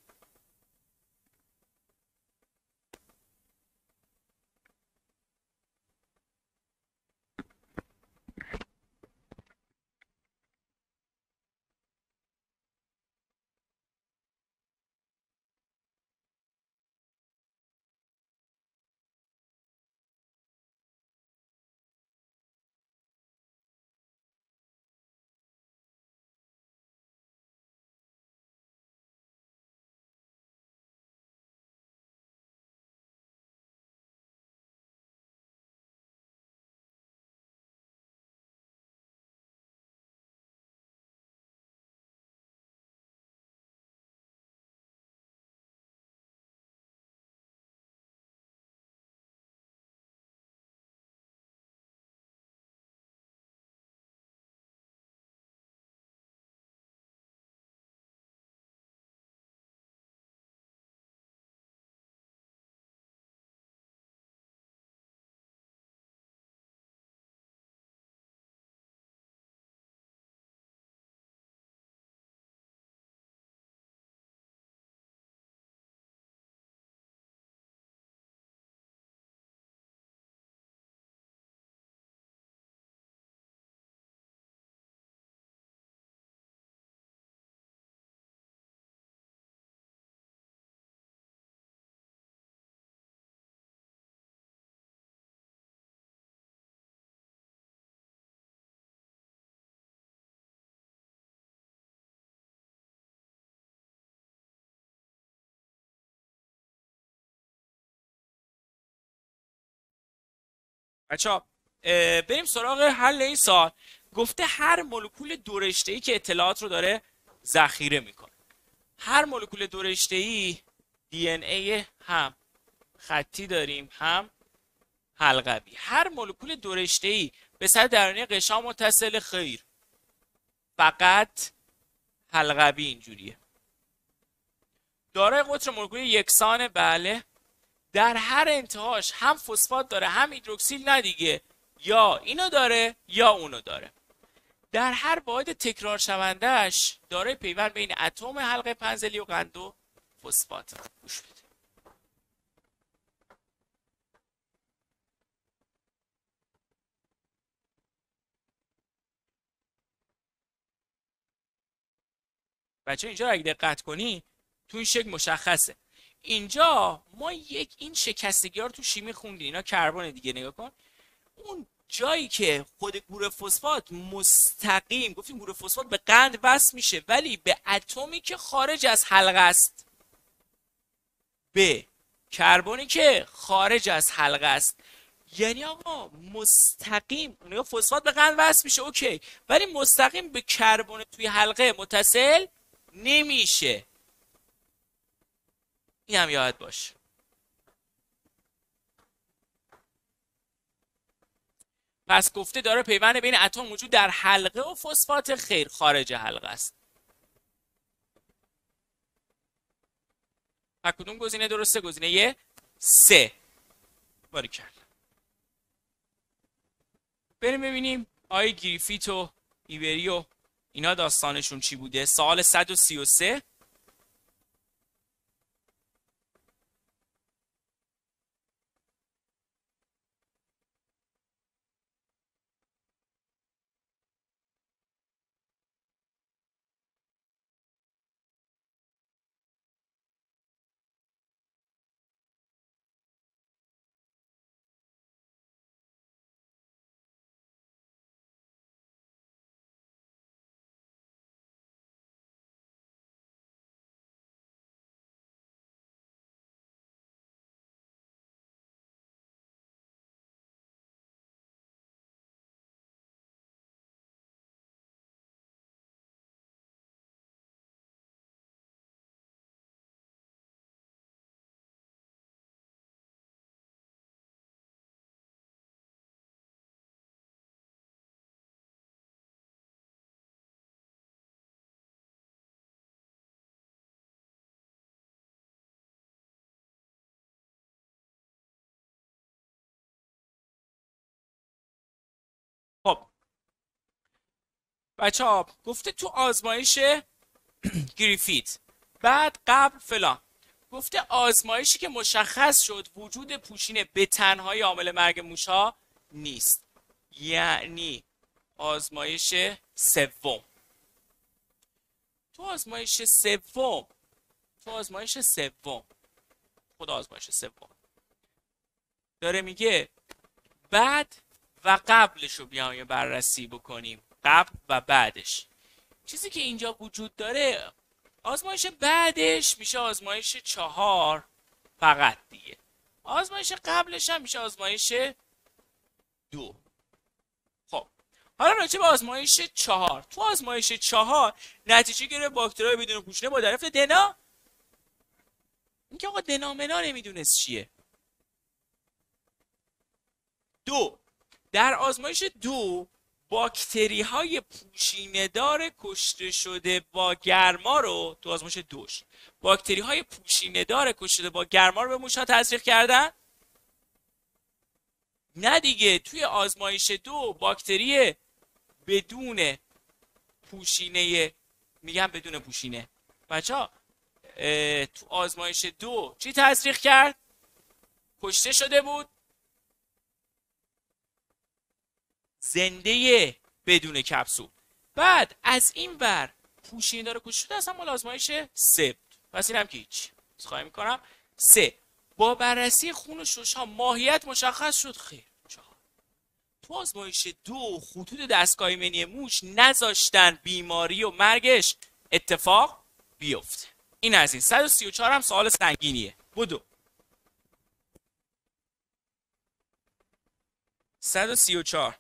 بچه‌ها بریم سراغ حل این سوال. گفته هر مولکول دو رشته‌ای که اطلاعات رو داره ذخیره میکنه. هر مولکول دو رشته‌ای دی ان ای هم خطی داریم هم حلقوی. هر مولکول دو رشته‌ای به سطح درونی غشا متصل خیر، فقط حلقوی اینجوریه. دارای قطر مولکولی یکسان، بله. در هر انتهاش هم فسفات داره هم هیدروکسیل، نه دیگه، یا اینو داره یا اونو داره. در هر واحد تکرار شوندهش دارای پیوند بین اتم حلقه پنزلی و قند و فسفات. گوش بده. بچه اینجا اگه دقت کنی تو این شکل مشخصه. اینجا ما این شکستگی ها رو تو شیمی خوندیم، اینا کربن دیگه. نگاه کن اون جایی که خود گروه فسفات مستقیم، گفتیم گروه فسفات به قند وصل میشه ولی به اتمی که خارج از حلقه است، به کربنی که خارج از حلقه است. یعنی آقا مستقیم فسفات به قند وصل میشه، اوکی، ولی مستقیم به کربن توی حلقه متصل نمیشه. این هم یاد باش. پس گفته داره پیوند بین اتم موجود در حلقه و فسفات خیر خارج حلقه است. پس کدوم گزینه درسته؟ گزینه 3. باریکلا. بریم ببینیم آقای گریفیت و ایبری و اینا داستانشون چی بوده. سوال 133. خب بچه ها گفته تو آزمایش گریفیت بعد قبل فلان، گفته آزمایشی که مشخص شد وجود پوشینه به تنهایی عامل مرگ موشها نیست. یعنی آزمایش سوم. تو آزمایش سوم خود آزمایش سوم داره میگه بعد و قبلش رو بیایم بررسی بکنیم، قبل و بعدش. چیزی که اینجا وجود داره آزمایش بعدش میشه آزمایش 4 فقط دیگه. آزمایش قبلش هم میشه آزمایش 2. خب حالا راجع به آزمایش 4. تو آزمایش 4 نتیجه گیره باکتریای بدون پوشینه با دریافت دنا. اینکه آقا دنامنا نمیدونست چیه. 2. در آزمایش 2 باکتری های پوشینه دار کشته شده با گرما رو تو آزمایش 2 باکتری های پوشینه دار کشته شده با گرما رو به موشها تزریق کردن؟ نه دیگه. توی آزمایش 2 باکتری بدون پوشینه، میگم بدون پوشینه بچه، تو آزمایش 2 چی تزریق کرد؟ کشته شده بود زنده بدون کپسول. بعد از این ور پوشینه داره کشته شده اصلا مال آزمایش 3 بود. پس اینم که هیچ. خواهی میکنم 3. با بررسی خون و ششها ماهیت مشخص شد خیر. 4. تو آزمایش 2 خطوط دستگاه ایمنی موش نذاشتن بیماری و مرگش اتفاق بیفته. این از این. 134 هم سوال سنگینیه. بدو. 134.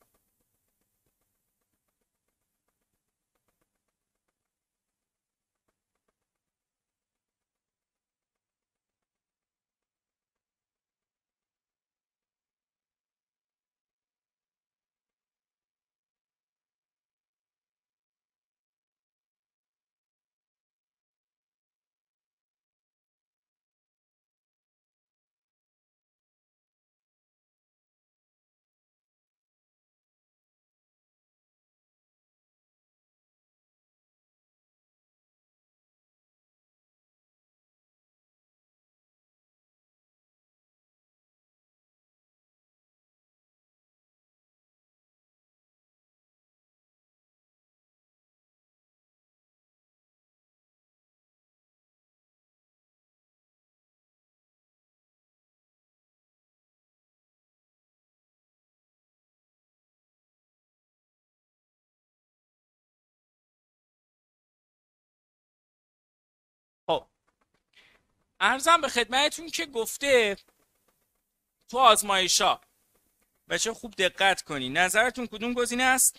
خب عرضم به خدمتتون که گفته تو آزمایش‌ها، بچه خوب دقت کنی، نظرتون کدوم گزینه است؟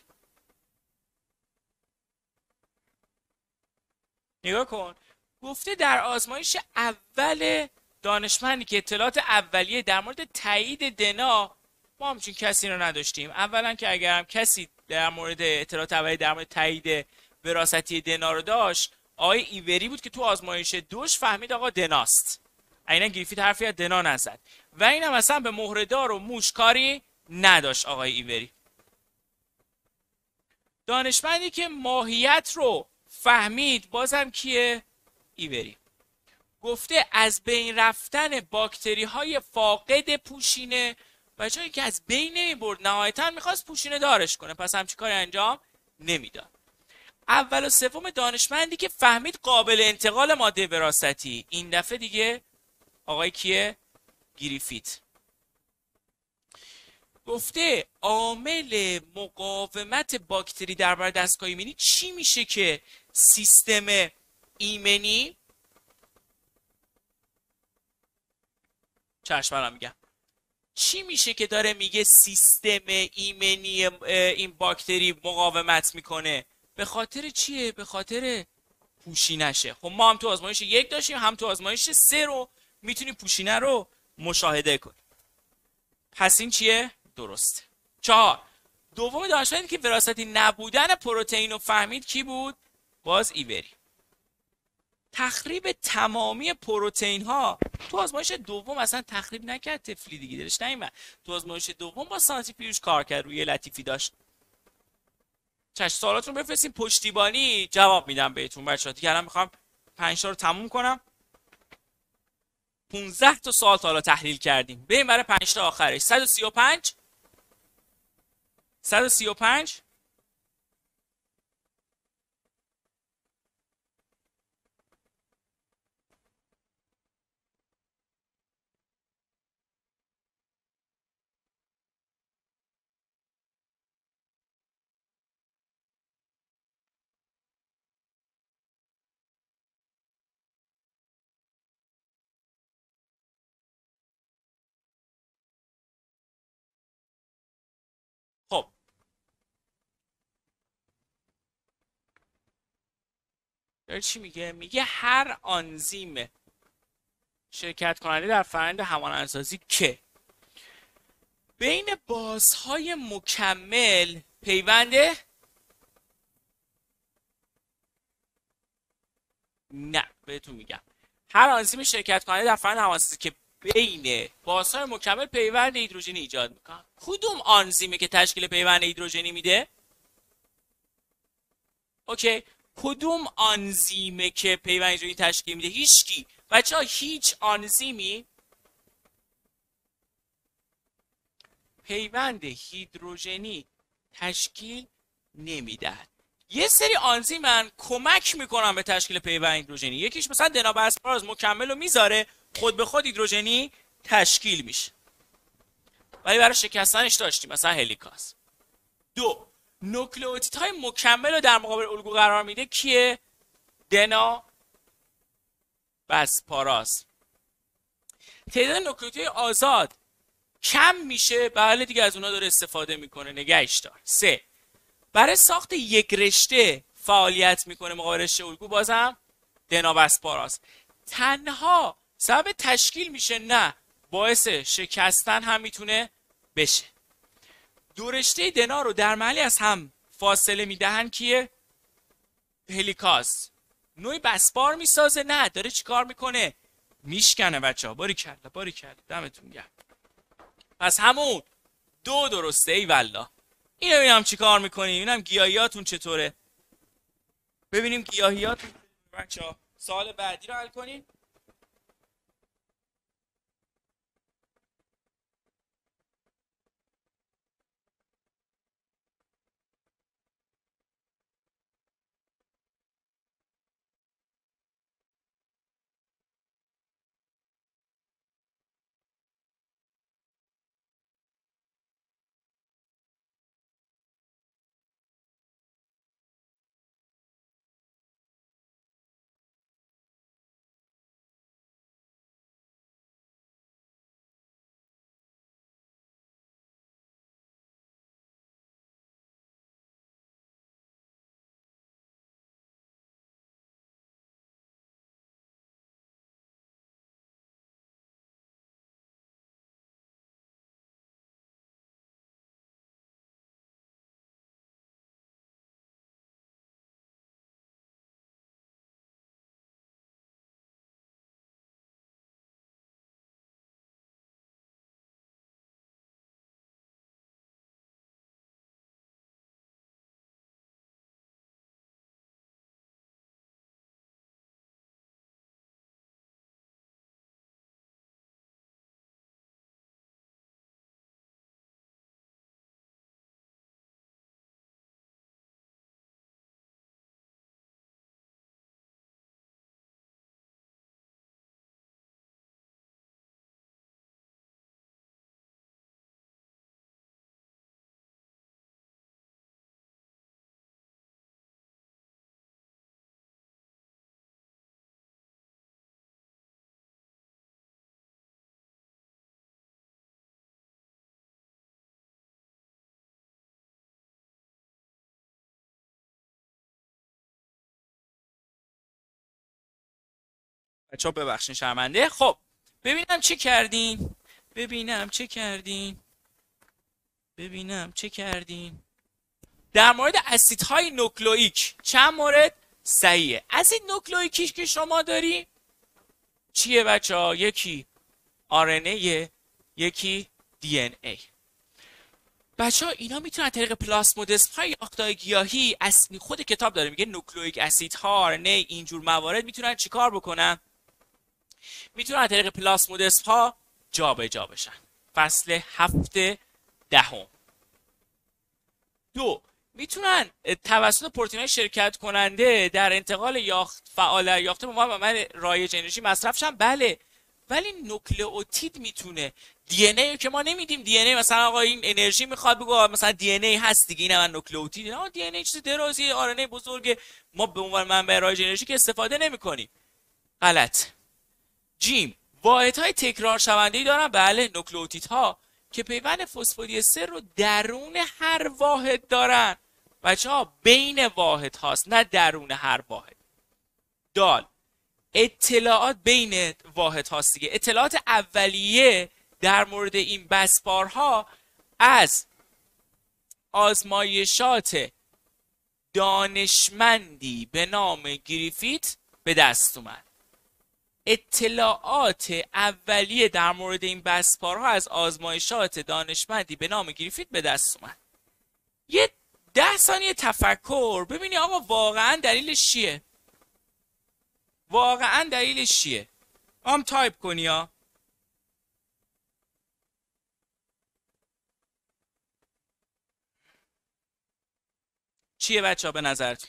نگاه کن، گفته در آزمایش اول دانشمندی که اطلاعات اولیه در مورد تایید دنا، ما همچین کسی رو نداشتیم. اولا که اگر هم کسی در مورد اطلاعات اولیه در مورد تایید وراثتی دنا رو داشت، آقای ایوری بود که تو آزمایش دوش فهمید آقا دناست. اینا گریفیت حرفی از دنا نزد و اینم اصلا به مهره‌دار و موش کاری نداشت آقای ایوری. دانشمندی که ماهیت رو فهمید بازم کیه؟ ایوری. گفته از بین رفتن باکتری های فاقد پوشینه و جایی که از بین نمی برد نهایتا میخواست پوشینه دارش کنه، پس همچی کاری انجام نمیداد. اول و سوم دانشمندی که فهمید قابل انتقال ماده وراثتی، این دفعه دیگه آقای کیه؟ گریفیت. گفته عامل مقاومت باکتری در برابر دستگاه ایمنی چی میشه که سیستم ایمنی چشم میگم چی میشه که داره میگه سیستم ایمنی این باکتری مقاومت میکنه؟ به خاطر چیه؟ به خاطر پوشینشه. خب ما هم تو آزمایش 1 داشتیم، هم تو آزمایش 3 رو میتونیم پوشینه رو مشاهده کنیم. پس این چیه؟ درسته. 4. دوم دانشمندی که وراثتی نبودن پروتئین رو فهمید کی بود؟ باز ایوری. تخریب تمامی پروتئین ها تو آزمایش دوم اصلا تخریب نکرد، تفلی دیگه دلش نیومد. تو آزمایش دوم با سانتریفیوژ کار کرد، روی لطیفی داشت. چش سوالاتون بفرستین پشتیبانی جواب میدم بهتون بچه‌ها. دیگه الان میخوام 5 تا رو تموم کنم. 15 تا سوال تا حالا تحلیل کردیم. بریم برای 5 تا آخرش. 135 135 خب داره چی میگه؟ میگه هر آنزیم شرکت کننده در فرآیند همانندسازی که بین بازهای مکمل پیونده نه بهتون میگم هر آنزیم شرکت کننده در فرآیند همانندسازی که بین بازهای مکمل پیوند هیدروژنی ایجاد میکنه. کدوم آنزیمی که تشکیل پیوند هیدروژنی میده؟ اوکی، کدوم آنزیمه که پیوند هیدروژنی تشکیل میده؟ هیچکی. بچه‌ها هیچ آنزیمی پیوند هیدروژنی تشکیل نمیدهد. یه سری آنزیمن کمک میکنن به تشکیل پیوند هیدروژنی. یکیش مثلا دنابسپاراز مکمل رو میذاره خود به خود هیدروژنی تشکیل میشه، ولی برای شکستنش داشتیم مثلا هلیکاز. 2. نوکلئوتیدهای مکمل رو در مقابل الگو قرار میده کیه؟ دنابسپاراز. تعداد نوکلئوتیدهای آزاد کم میشه، بله دیگه از اونا داره استفاده میکنه، نگهش دار. 3. برای ساخت یک رشته فعالیت میکنه مقابل رشته الگو، بازم دنا بسپاراست. تنها سبب تشکیل میشه؟ نه، باعث شکستن هم میتونه بشه. دو رشته دنا رو در محلی از هم فاصله میدهن کیه؟ هلیکاز. نوعی بسپار میسازه؟ نه، داره چیکار میکنه؟ میشکنه. بچه ها باریکلا دمتون گرم. پس همون دو درسته. ای والله. اینو ببینم چیکار میکنیم، اینم گیاهیاتون چطوره. ببینیم گیاهیاتون. بچه ها سوال بعدی رو حل کنیم. بچه ها ببخشین شرمنده. خب ببینم چه کردین. در مورد اسیدهای نوکلئیک چند مورد صحیحه. اسید نوکلئیکی که شما داری چیه بچه ها؟ یکی RNA، یکی DNA. بچه ها اینا میتونن طریق پلاسمودسم های یافته‌های گیاهی، خود کتاب داره میگه نوکلئیک اسیدها، RNA، اینجور موارد میتونن چیکار بکنن؟ میتونن طریق پلاسمودسم ها جابجا بشن. فصل 7 دهم. 2. میتونن توسط پروتئین‌های شرکت کننده در انتقال فعال یافته به عمل رایج انرژی مصرف شن؟ بله. ولی نوکلئوتید میتونه. دی ان ای که ما نمیدیم. دی ان ای مثلا آقا این انرژی میخواد، بگو مثلا دی ان ای هست دیگه، اینم نوکلئوتید. نه، دی ان ای چیز درازی، آر ان ای بزرگه، ما به عنوان منبع رایج انرژی که استفاده نمیکنیم. غلط. جیم. واحدهای تکرار شونده‌ای دارن؟ بله، نوکلئوتیدها که پیوند فسفودیستر رو درون هر واحد دارن. بچه‌ها بین واحد هاست، نه درون هر واحد. دال. اطلاعات بین واحد هاست دیگه. اطلاعات اولیه در مورد این بسپارها از آزمایشات دانشمندی به نام گریفیت به دست اومد. اطلاعات اولیه در مورد این بسپارها از آزمایشات دانشمندی به نام گریفیت به دست اومد. یه 10 ثانیه تفکر ببینی آقا واقعا دلیلش چیه؟ تایپ کنی ها. چیه بچه ها به نظرتون؟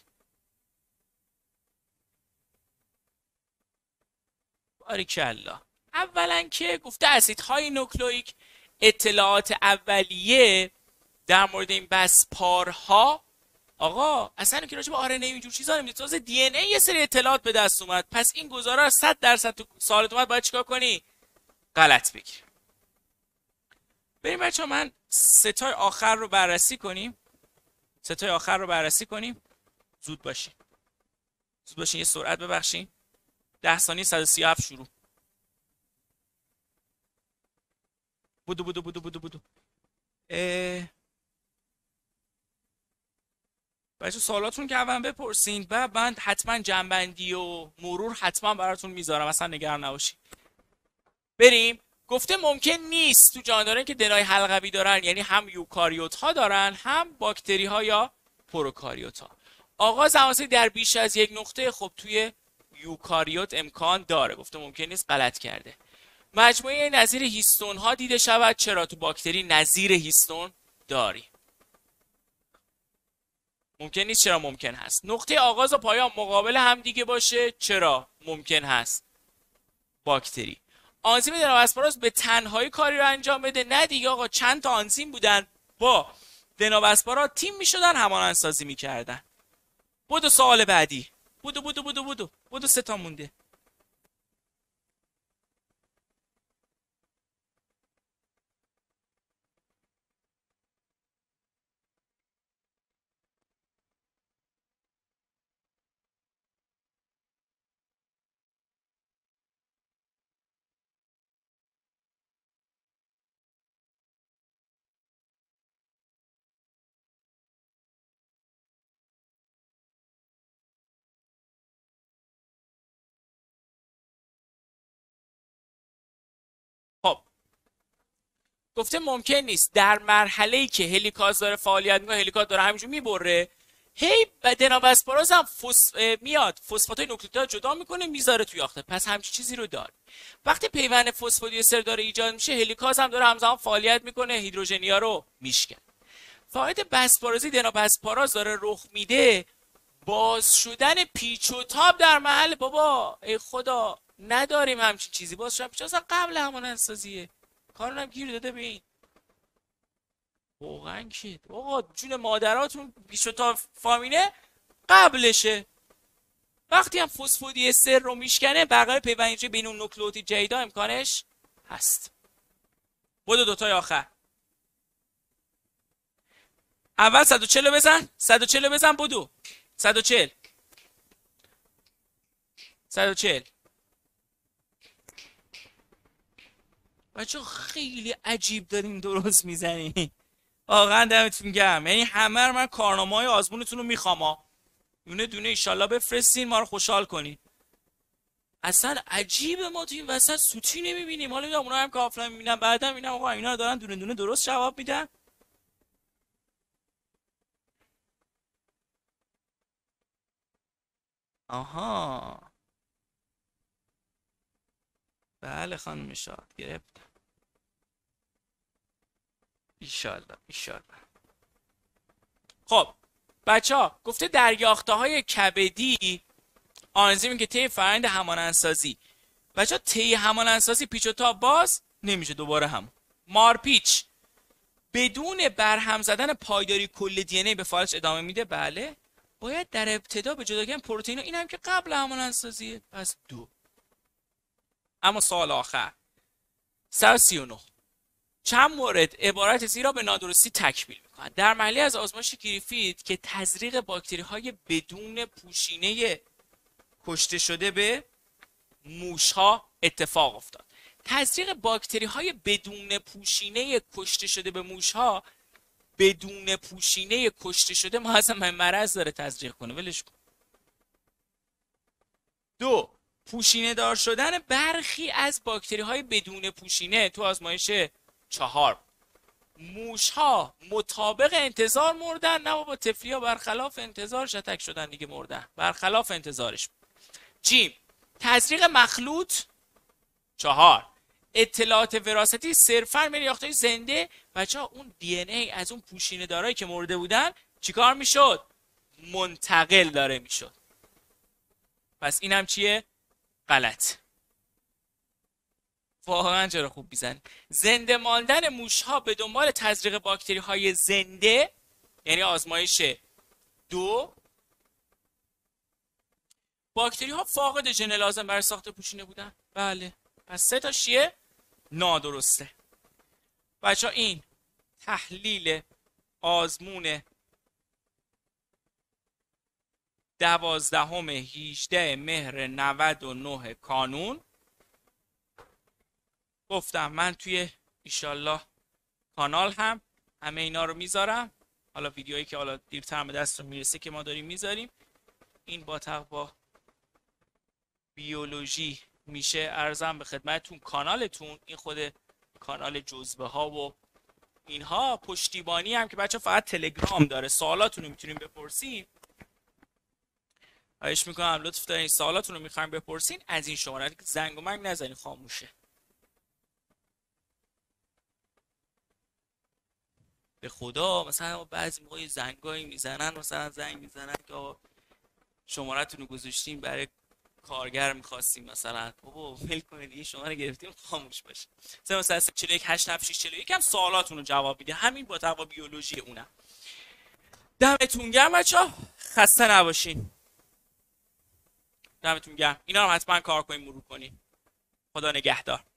باریکلا. اولا که گفته اسیدهای نوکلئیک اطلاعات اولیه در مورد این بسپارها. آقا اصلا که راجع به آر ان ای اینجور چیزا نمیدونی، تازه دی ان ای یه سری اطلاعات به دست اومد. پس این گزاره رو 100% تو سوالت اومد باید چیکار کنی؟ غلط بگیر. بریم بچه‌ها من ستای آخر رو بررسی کنیم. ستای آخر رو بررسی کنیم. زود باشین. زود باشین، یه سرعت ببخشین. 10 ثانیه 137 شروع. بودو بودو بودو بودو بودو. بچه سوالاتون که اول بپرسین و من حتما جنبندی و مرور حتما براتون میذارم، اصلا نگران نباشید. بریم. گفته ممکن نیست تو جانداران که دنای حلقوی دارن، یعنی هم یوکاریوت ها دارن هم باکتری ها یا پروکاریوت ها. آغاز حماسه در بیش از یک نقطه، خب توی یوکاریوت امکان داره. گفته ممکن نیست، غلط کرده. مجموعه نظیر هیستون ها دیده شود، چرا تو باکتری نظیر هیستون داری؟ ممکن نیست، چرا ممکن هست؟ نقطه آغاز و پایان مقابل هم دیگه باشه، چرا ممکن هست؟ باکتری. آنزیم دنابسپاراز به تنهایی کاری رو انجام بده؟ نه دیگه آقا، چند تا آنزیم بودن با دنابسپارا تیم میشدن، همانندسازی میکردن. بودو سوال بعدی. بودو بودو بودو بودو بودو 3 تا مونده. خب گفته ممکن نیست در مرحله‌ای که هلیکاز داره فعالیت میکنه، هلیکاز داره همینجوری میبره، هی دنابسپاراز هم میاد فسفاتای نوکلئوتید جدا میکنه میذاره توی یاخته. پس همچین چیزی رو داره. وقتی پیوند فسفودیستر داره ایجاد میشه، هلیکاز هم داره همزمان فعالیت میکنه، هیدروژنیا رو میشکنه. فاید بسپارازی دنابسپاراز داره رخ میده، باز شدن پیچ و تاب در محل. بابا ای خدا نداریم همچین چیزی. باز شدن پیچ اصلا قبل همانندسازیه، کارون هم گیر داده به این. واقعا که آقا جون مادراتون پیچ و تاب فامینه قبلشه. وقتی هم فسفودیستر رو میشکنه، بقیه پیوندی بین اون نوکلئوتید جدیدا امکانش هست. بودو دوتای آخر. اول 140 بزن، 140 بزن، بودو 140 140. بچه خیلی عجیب دارین درست میزنین، واقعا دمتون گرم. یعنی همه رو من کارنامه های آزمونتون رو میخوام، دونه دونه ایشالله بفرستین ما رو خوشحال کنین. اصلا عجیبه، ما تو این وسط سوتی نمیبینیم. حالا میدونم اونا هم که آفلاین میبینن، بعدم میبینم آقا اینا دارن دونه دونه درست جواب میدن. آها بله خانم شاد گرفتم. ایشالله ایشالله. خب بچه ها گفته در یاخته های کبدی آنزیمی که طی فرآیند همانندسازی، بچه ها طی همانندسازی پیچ و تاب باز نمیشه، دوباره هم مارپیچ بدون برهم زدن پایداری کل دی ان ای به فعالیتش ادامه میده. بله باید در ابتدا به جدا کردن پروتئین، این هم که قبل همانندسازیه، پس 2. اما سوال آخر 139. چند مورد عبارت زیرا به نادرستی تکمیل میکنند؟ در مرحله از آزمایش گریفیت که تزریق باکتری های بدون پوشینه کشته شده به موش ها اتفاق افتاد. تزریق باکتری های بدون پوشینه کشته شده به موش ها، بدون پوشینه کشته شده ما اصلا مرض داره تزریق کنه، ولش کن. 2. پوشینه دار شدن برخی از باکتری های بدون پوشینه تو آزمایش 4. موش ها مطابق انتظار مردن، نه بابا طفلی ها برخلاف انتظار شتک شدن دیگه، مردن برخلاف انتظارش. جیم تزریق مخلوط. 4. اطلاعات وراثتی صرفا به یافته‌های زنده. بچه ها اون دی ان ای از اون پوشینه دارایی که مرده بودن چیکار میشد؟ منتقل داره میشد. پس اینم چیه؟ غلط. واقعا چرا خوب میزنی. زنده ماندن موش ها به دنبال تزریق باکتری های زنده، یعنی آزمایش 2. باکتری ها فاقد ژن لازم برای ساخت پوشینه بودن. بله پس 3 تا چیه؟ نادرسته. بچه ها این تحلیل آزمون 12/18 مهر 99 کانون. گفتم من توی ایشالله کانال هم همه اینا رو میذارم. حالا ویدیویی که حالا دیرتر به دست رو میرسه که ما داریم میذاریم. این با بیولوژی میشه ارزم به خدمتتون کانالتون. این خود کانال جزوه ها و اینها. پشتیبانی هم که بچه فقط تلگرام داره، سوالاتون رو میتونین بپرسین. خواهش میکنم لطف دارین سوالاتون رو میخواین بپرسین از این شماره زنگ و مرگ نزنین، خاموشه. به خدا مثلا بعضی موقع زنگایی میزنن، مثلا زنگ میزنن که شماره‌تون رو گذاشتیم برای کارگر می‌خواستیم، مثلا بابا ول کنید این شماره گرفتیم خاموش باشه. مثلا 41 87 41 هم سوالاتون رو جواب میده. همین با تقوا بیولوژی اونم. دمتون گرم بچه‌ها، خسته نباشین. دمتون گرم. اینا رو حتما کار کنین، مرور کنین. خدا نگهدار.